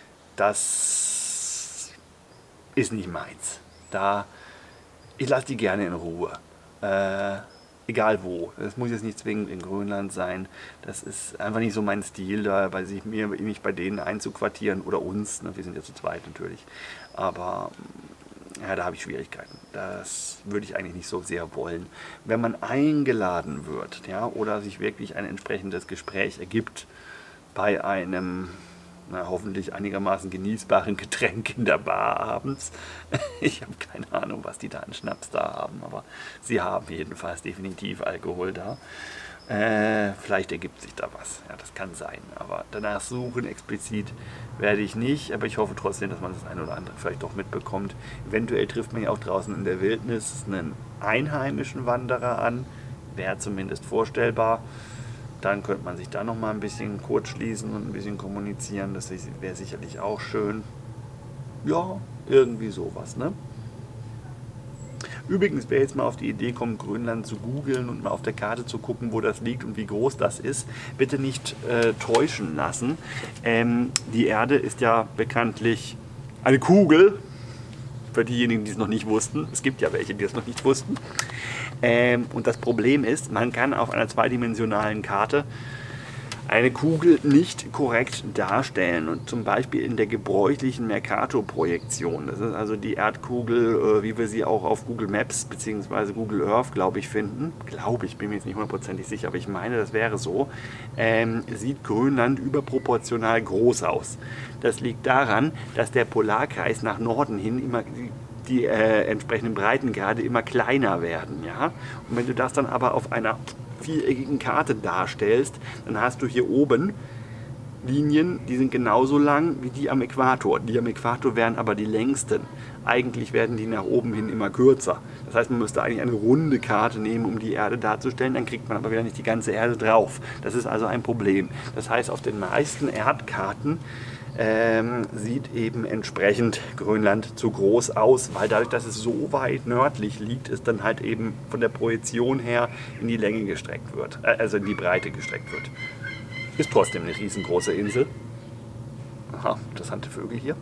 Das ist nicht meins. Ich lasse die gerne in Ruhe. Egal wo. Das muss jetzt nicht zwingend in Grönland sein. Das ist einfach nicht so mein Stil, da bei mich bei denen einzuquartieren oder uns. Ne? Wir sind ja zu zweit natürlich. Aber ja, da habe ich Schwierigkeiten. Das würde ich eigentlich nicht so sehr wollen. Wenn man eingeladen wird, ja, oder sich wirklich ein entsprechendes Gespräch ergibt bei einem hoffentlich einigermaßen genießbaren Getränk in der Bar abends. Ich habe keine Ahnung, was die da an Schnaps da haben, aber sie haben jedenfalls definitiv Alkohol da. Vielleicht ergibt sich da was, ja, das kann sein, aber danach suchen explizit werde ich nicht, aber ich hoffe trotzdem, dass man das eine oder andere vielleicht doch mitbekommt. Eventuell trifft man ja auch draußen in der Wildnis einen einheimischen Wanderer an, wäre zumindest vorstellbar. Dann könnte man sich da noch mal ein bisschen kurz schließen und ein bisschen kommunizieren. Das wäre sicherlich auch schön. Ja, irgendwie sowas, ne? Übrigens, wer jetzt mal auf die Idee kommt, Grönland zu googeln und mal auf der Karte zu gucken, wo das liegt und wie groß das ist, bitte nicht täuschen lassen. Die Erde ist ja bekanntlich eine Kugel. Für diejenigen, die es noch nicht wussten. Es gibt ja welche, die es noch nicht wussten. Und das Problem ist, man kann auf einer zweidimensionalen Karte eine Kugel nicht korrekt darstellen. Und zum Beispiel in der gebräuchlichen Mercator-Projektion, das ist also die Erdkugel, wie wir sie auch auf Google Maps bzw. Google Earth, glaube ich, finden. Glaube ich, bin mir jetzt nicht hundertprozentig sicher, aber ich meine, das wäre so. Sieht Grönland überproportional groß aus. Das liegt daran, dass der Polarkreis nach Norden hin immer die entsprechenden Breitengrade immer kleiner werden. Ja? Und wenn du das dann aber auf einer viereckigen Karte darstellst, dann hast du hier oben Linien, die sind genauso lang wie die am Äquator. Die am Äquator wären aber die längsten. Eigentlich werden die nach oben hin immer kürzer. Das heißt, man müsste eigentlich eine runde Karte nehmen, um die Erde darzustellen, dann kriegt man aber wieder nicht die ganze Erde drauf. Das ist also ein Problem. Das heißt, auf den meisten Erdkarten sieht eben entsprechend Grönland zu groß aus, weil dadurch, dass es so weit nördlich liegt, es dann halt eben von der Projektion her in die Länge gestreckt wird, also in die Breite gestreckt wird. Ist trotzdem eine riesengroße Insel. Aha, interessante Vögel hier.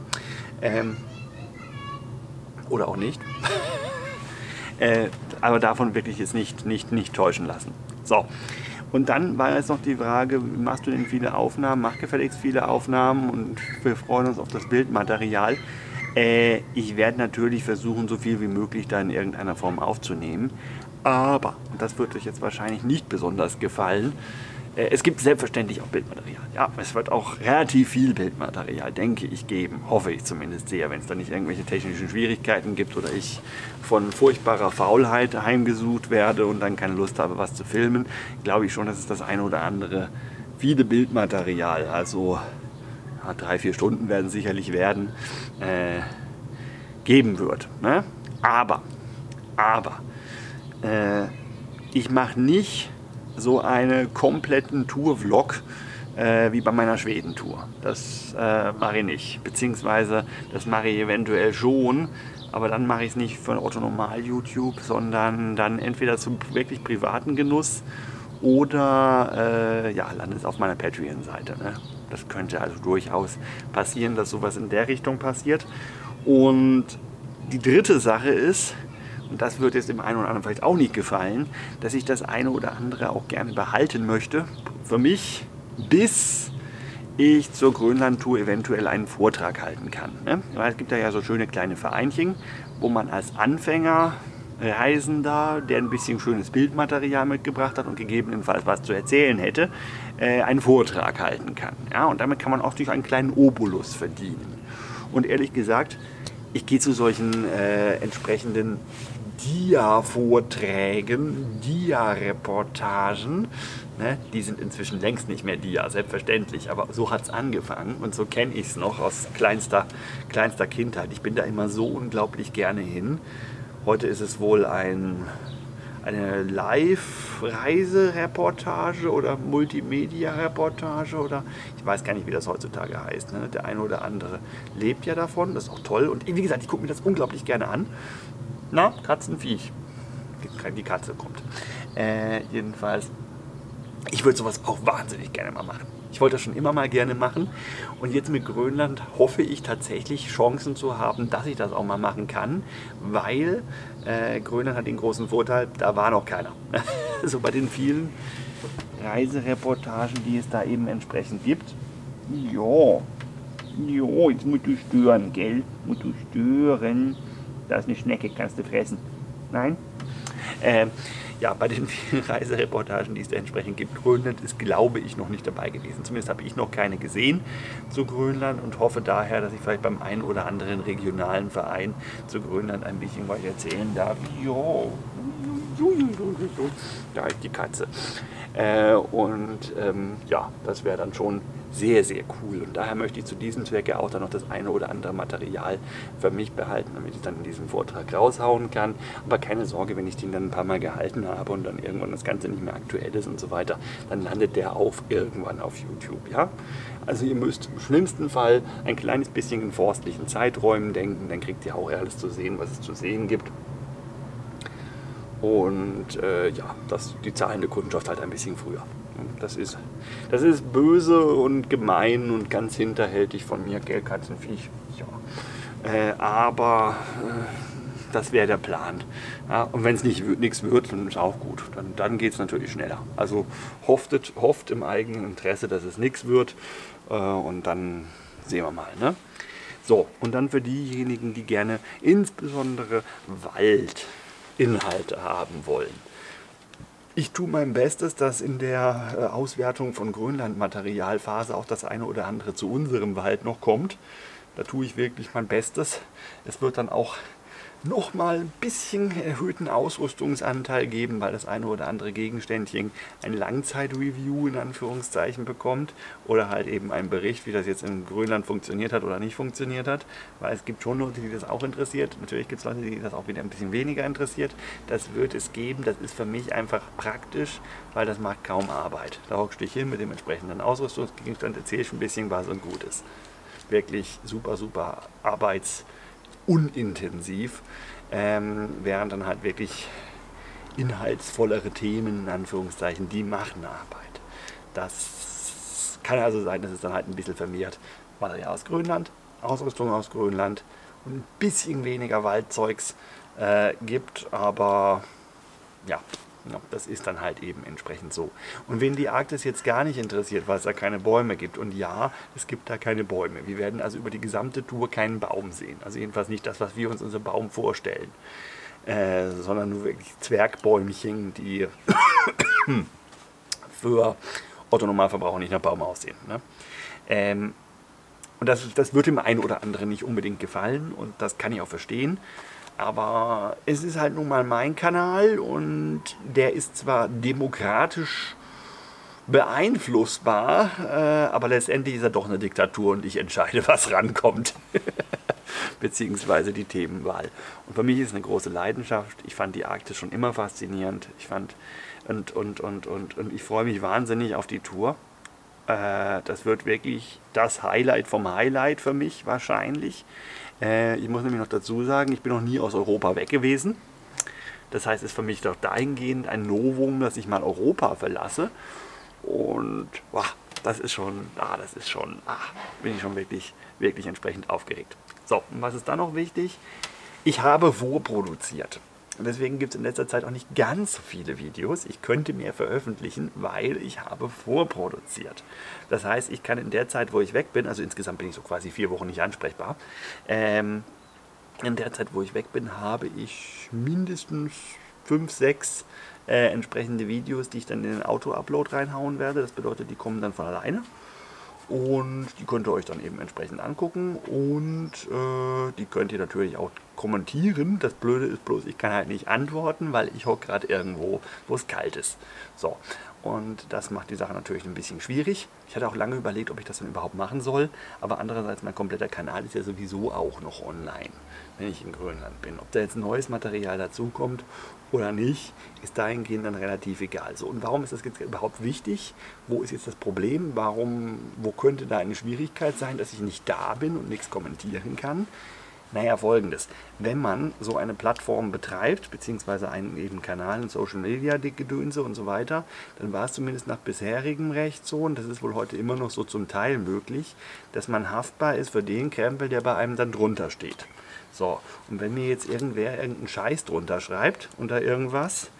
Oder auch nicht. Aber davon wirklich jetzt nicht täuschen lassen. So. Und dann war jetzt noch die Frage, machst du denn viele Aufnahmen? Mach gefälligst viele Aufnahmen und wir freuen uns auf das Bildmaterial. Ich werde natürlich versuchen, so viel wie möglich da in irgendeiner Form aufzunehmen. Aber, und das wird euch jetzt wahrscheinlich nicht besonders gefallen, es gibt selbstverständlich auch Bildmaterial. Ja, es wird auch relativ viel Bildmaterial, denke ich, geben. Hoffe ich zumindest sehr, wenn es da nicht irgendwelche technischen Schwierigkeiten gibt oder ich von furchtbarer Faulheit heimgesucht werde und dann keine Lust habe, was zu filmen. Glaube ich schon, dass es das eine oder andere viele Bildmaterial, also ja, 3-4 Stunden werden es sicherlich werden, geben wird. Ne? Aber ich mache nicht so einen kompletten Tour-Vlog wie bei meiner Schweden-Tour. Das mache ich nicht. Beziehungsweise das mache ich eventuell schon, aber dann mache ich es nicht für Otto Normal YouTube, sondern dann entweder zum wirklich privaten Genuss oder ja, landet es auf meiner Patreon-Seite. Ne? Das könnte also durchaus passieren, dass sowas in der Richtung passiert. Und die dritte Sache ist, und das wird jetzt dem einen oder anderen vielleicht auch nicht gefallen, dass ich das eine oder andere auch gerne behalten möchte, für mich, bis ich zur Grönland-Tour eventuell einen Vortrag halten kann. Ne? Weil es gibt ja so schöne kleine Vereinchen, wo man als Anfänger, Reisender, der ein bisschen schönes Bildmaterial mitgebracht hat und gegebenenfalls was zu erzählen hätte, einen Vortrag halten kann. Ja? Und damit kann man auch durch einen kleinen Obolus verdienen. Und ehrlich gesagt, ich gehe zu solchen entsprechenden Dia-Vorträgen, Dia-Reportagen, ne? Die sind inzwischen längst nicht mehr Dia, selbstverständlich, aber so hat es angefangen und so kenne ich es noch aus kleinster Kindheit. Ich bin da immer so unglaublich gerne hin. Heute ist es wohl eine Live-Reisereportage oder Multimedia-Reportage oder ich weiß gar nicht, wie das heutzutage heißt. Ne? Der eine oder andere lebt ja davon, das ist auch toll. Und wie gesagt, ich gucke mir das unglaublich gerne an. Na, Katzenviech. Die Katze kommt. Jedenfalls, ich würde sowas auch wahnsinnig gerne mal machen. Ich wollte das schon immer mal gerne machen und jetzt mit Grönland hoffe ich tatsächlich Chancen zu haben, dass ich das auch mal machen kann, weil Grönland hat den großen Vorteil, da war noch keiner. So bei den vielen Reisereportagen, die es da eben entsprechend gibt. Jo, jetzt musst du stören, gell? Musst du stören. Da ist eine Schnecke, kannst du fressen. Nein? Ja, bei den vielen Reisereportagen, die es da entsprechend gibt, Grönland ist, glaube ich, noch nicht dabei gewesen. Zumindest habe ich noch keine gesehen zu Grönland und hoffe daher, dass ich vielleicht beim einen oder anderen regionalen Verein zu Grönland ein bisschen was erzählen darf. Jo, da ist die Katze. Ja, das wäre dann schon sehr, sehr cool. Und daher möchte ich zu diesem Zwecke auch dann noch das eine oder andere Material für mich behalten, damit ich dann in diesem Vortrag raushauen kann. Aber keine Sorge, wenn ich den dann ein paar Mal gehalten habe und dann irgendwann das Ganze nicht mehr aktuell ist und so weiter, dann landet der irgendwann auf YouTube. Ja? Also ihr müsst im schlimmsten Fall ein kleines bisschen in forstlichen Zeiträumen denken, dann kriegt ihr auch alles zu sehen, was es zu sehen gibt. Und ja, die zahlende Kundschaft halt ein bisschen früher. Das ist böse und gemein und ganz hinterhältig von mir, gell, Katzenviech. Ja. Aber Das wäre der Plan. Ja, und wenn es nichts wird, dann ist auch gut. Dann geht es natürlich schneller. Also hofft im eigenen Interesse, dass es nichts wird. Und dann sehen wir mal. Ne? So, und dann für diejenigen, die gerne insbesondere Waldinhalte haben wollen. Ich tue mein Bestes, dass in der Auswertung von Grönland-Materialphase auch das eine oder andere zu unserem Wald noch kommt. Da tue ich wirklich mein Bestes. Es wird dann auch nochmal ein bisschen erhöhten Ausrüstungsanteil geben, weil das eine oder andere Gegenständchen ein Langzeit-Review in Anführungszeichen bekommt oder halt eben ein Bericht, wie das jetzt in Grönland funktioniert hat oder nicht funktioniert hat, weil es gibt schon Leute, die das auch interessiert. Natürlich gibt es Leute, die das auch wieder ein bisschen weniger interessiert. Das wird es geben. Das ist für mich einfach praktisch, weil das macht kaum Arbeit. Da hockst du dich hin mit dem entsprechenden Ausrüstungsgegenstand, erzählst ein bisschen was und gut ist. Wirklich super, super unintensiv, während dann halt wirklich inhaltsvollere Themen, in Anführungszeichen, die machen Arbeit. Das kann also sein, dass es dann halt ein bisschen vermehrt Material aus Grönland, Ausrüstung aus Grönland und ein bisschen weniger Waldzeugs gibt, aber ja, das ist dann halt eben entsprechend so. Und wen die Arktis jetzt gar nicht interessiert, weil es da keine Bäume gibt, und ja, es gibt da keine Bäume. Wir werden also über die gesamte Tour keinen Baum sehen. Also jedenfalls nicht das, was wir uns unser Baum vorstellen. Sondern nur wirklich Zwergbäumchen, die für Otto-Normalverbraucher nicht nach Baum aussehen. Ne? Und das wird dem einen oder anderen nicht unbedingt gefallen und das kann ich auch verstehen. Aber es ist halt nun mal mein Kanal und der ist zwar demokratisch beeinflussbar, aber letztendlich ist er doch eine Diktatur und ich entscheide, was rankommt. Beziehungsweise die Themenwahl. Und für mich ist es eine große Leidenschaft. Ich fand die Arktis schon immer faszinierend. Und ich freue mich wahnsinnig auf die Tour. Das wird wirklich das Highlight vom Highlight für mich wahrscheinlich. Ich muss nämlich noch dazu sagen, ich bin noch nie aus Europa weg gewesen. Das heißt, es ist für mich doch dahingehend ein Novum, dass ich mal Europa verlasse. Und wow, bin ich schon wirklich, wirklich entsprechend aufgeregt. So, und was ist dann noch wichtig? Ich habe vorproduziert. Und deswegen gibt es in letzter Zeit auch nicht ganz so viele Videos. Ich könnte mehr veröffentlichen, weil ich habe vorproduziert. Das heißt, ich kann in der Zeit, wo ich weg bin, also insgesamt bin ich so quasi 4 Wochen nicht ansprechbar, in der Zeit, wo ich weg bin, habe ich mindestens 5, 6 entsprechende Videos, die ich dann in den Auto-Upload reinhauen werde. Das bedeutet, die kommen dann von alleine. Und die könnt ihr euch dann eben entsprechend angucken und die könnt ihr natürlich auch kommentieren. Das Blöde ist bloß, ich kann halt nicht antworten, weil ich hocke gerade irgendwo, wo es kalt ist. So, und das macht die Sache natürlich ein bisschen schwierig. Ich hatte auch lange überlegt, ob ich das dann überhaupt machen soll, aber andererseits, mein kompletter Kanal ist ja sowieso auch noch online, wenn ich in Grönland bin. Ob da jetzt neues Material dazukommt oder nicht, ist dahingehend dann relativ egal. So, und warum ist das jetzt überhaupt wichtig? Wo ist jetzt das Problem? Wo könnte da eine Schwierigkeit sein, dass ich nicht da bin und nichts kommentieren kann? Naja, Folgendes. Wenn man so eine Plattform betreibt, beziehungsweise einen eben Kanal in Social Media, Gedönse und so weiter, dann war es zumindest nach bisherigem Recht so, und das ist wohl heute immer noch so zum Teil möglich, dass man haftbar ist für den Krempel, der bei einem dann drunter steht. So, und wenn mir jetzt irgendwer irgendeinen Scheiß drunter schreibt, unter irgendwas,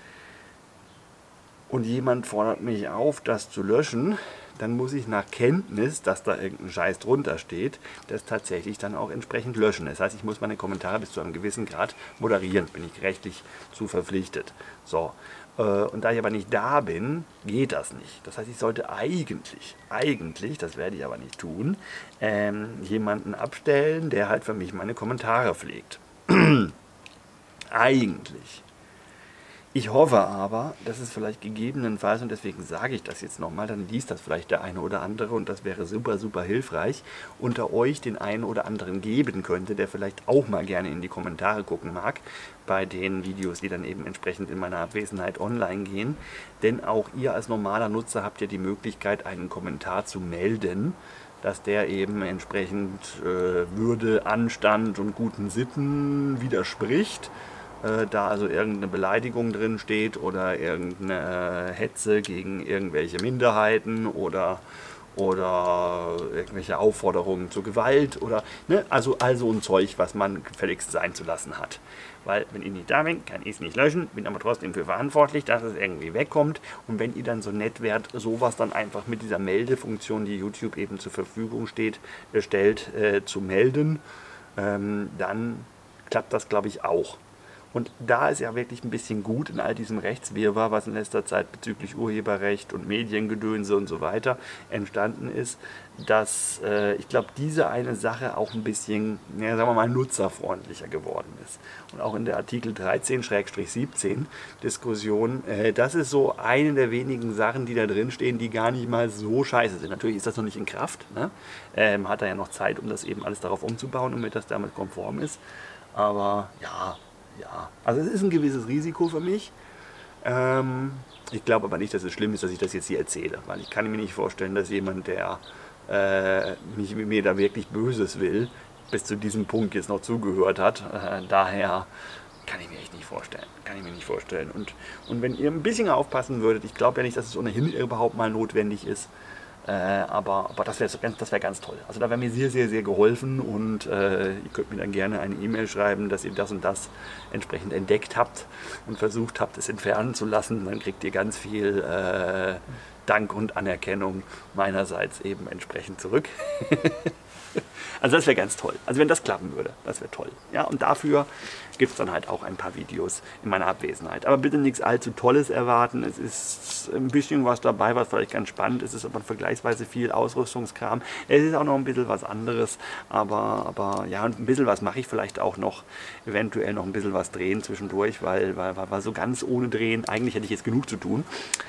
und jemand fordert mich auf, das zu löschen, dann muss ich nach Kenntnis, dass da irgendein Scheiß drunter steht, das tatsächlich dann auch entsprechend löschen. Das heißt, ich muss meine Kommentare bis zu einem gewissen Grad moderieren, bin ich rechtlich zu verpflichtet. So, und da ich aber nicht da bin, geht das nicht. Das heißt, ich sollte eigentlich, das werde ich aber nicht tun, jemanden abstellen, der halt für mich meine Kommentare pflegt. Eigentlich. Ich hoffe aber, dass es vielleicht gegebenenfalls, und deswegen sage ich das jetzt nochmal, dann liest das vielleicht der eine oder andere und das wäre super, super hilfreich, unter euch den einen oder anderen geben könnte, der vielleicht auch mal gerne in die Kommentare gucken mag, bei den Videos, die dann eben entsprechend in meiner Abwesenheit online gehen. Denn auch ihr als normaler Nutzer habt ja die Möglichkeit, einen Kommentar zu melden, dass der eben entsprechend Würde, Anstand und guten Sitten widerspricht. Da also irgendeine Beleidigung drin steht oder irgendeine Hetze gegen irgendwelche Minderheiten oder oder irgendwelche Aufforderungen zur Gewalt oder ne, also ein Zeug, was man gefälligst sein zu lassen hat. Weil wenn ihr nicht da bin, kann ich es nicht löschen, bin aber trotzdem für verantwortlich, dass es irgendwie wegkommt. Und wenn ihr dann so nett wärt, sowas dann einfach mit dieser Meldefunktion, die YouTube eben zur Verfügung stellt, zu melden, dann klappt das, glaube ich, auch. Und da ist ja wirklich ein bisschen gut in all diesem Rechtswirrwarr, was in letzter Zeit bezüglich Urheberrecht und Mediengedönse und so weiter entstanden ist, dass ich glaube, diese eine Sache auch ein bisschen, ja, sagen wir mal, nutzerfreundlicher geworden ist. Und auch in der Artikel 13/17 Diskussion, das ist so eine der wenigen Sachen, die da drin stehen, die gar nicht mal so scheiße sind. Natürlich ist das noch nicht in Kraft, ne? Hat er ja noch Zeit, um das eben alles darauf umzubauen, damit das damit konform ist. Aber ja, also es ist ein gewisses Risiko für mich. Ich glaube aber nicht, dass es schlimm ist, dass ich das jetzt hier erzähle, weil ich kann mir nicht vorstellen, dass jemand, der mir da wirklich Böses will, bis zu diesem Punkt jetzt noch zugehört hat. Daher kann ich mir echt nicht vorstellen. Und wenn ihr ein bisschen aufpassen würdet, ich glaube ja nicht, dass es ohnehin überhaupt mal notwendig ist, aber das wäre ganz toll. Also da wäre mir sehr, sehr, sehr geholfen und ihr könnt mir dann gerne eine E-Mail schreiben, dass ihr das und das entsprechend entdeckt habt und versucht habt, es entfernen zu lassen. Dann kriegt ihr ganz viel Dank und Anerkennung meinerseits eben entsprechend zurück. Also das wäre ganz toll. Also wenn das klappen würde, das wäre toll. Ja, und dafür gibt es dann halt auch ein paar Videos in meiner Abwesenheit. Aber bitte nichts allzu Tolles erwarten. Es ist ein bisschen was dabei, was vielleicht ganz spannend ist. Es ist aber vergleichsweise viel Ausrüstungskram. Es ist auch noch ein bisschen was anderes. Aber ja, und ein bisschen was mache ich vielleicht auch noch. Eventuell noch ein bisschen was drehen zwischendurch, weil so ganz ohne Drehen, eigentlich hätte ich jetzt genug zu tun.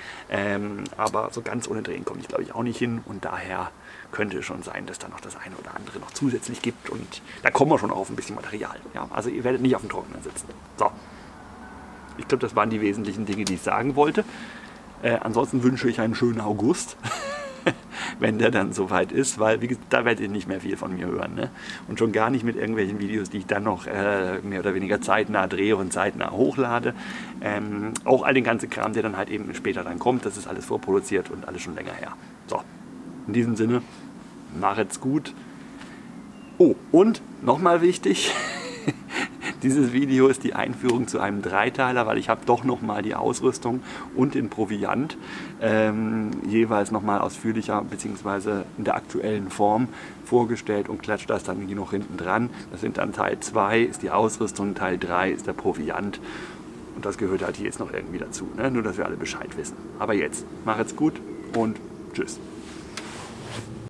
Aber so ganz ohne Drehen komme ich, glaube ich, auch nicht hin. Und daher könnte es schon sein, dass da noch das eine oder andere noch zusätzlich gibt. Und da kommen wir schon auf ein bisschen Material. Ja, also ihr werdet nicht auf dem Trockenen sitzen. So. Ich glaube, das waren die wesentlichen Dinge, die ich sagen wollte. Ansonsten wünsche ich einen schönen August, wenn der dann soweit ist, weil wie gesagt, da werdet ihr nicht mehr viel von mir hören. Ne? Und schon gar nicht mit irgendwelchen Videos, die ich dann noch mehr oder weniger zeitnah drehe und zeitnah hochlade. Auch all den ganzen Kram, der dann halt eben später dann kommt, das ist alles vorproduziert und alles schon länger her. So, in diesem Sinne, macht's gut. Oh, und nochmal wichtig, dieses Video ist die Einführung zu einem Dreiteiler, weil ich habe doch nochmal die Ausrüstung und den Proviant jeweils nochmal ausführlicher bzw. in der aktuellen Form vorgestellt und klatsche das dann hier noch hinten dran. Das sind dann Teil 2 ist die Ausrüstung, Teil 3 ist der Proviant und das gehört halt hier jetzt noch irgendwie dazu, ne? Nur dass wir alle Bescheid wissen. Aber jetzt, macht's gut und tschüss.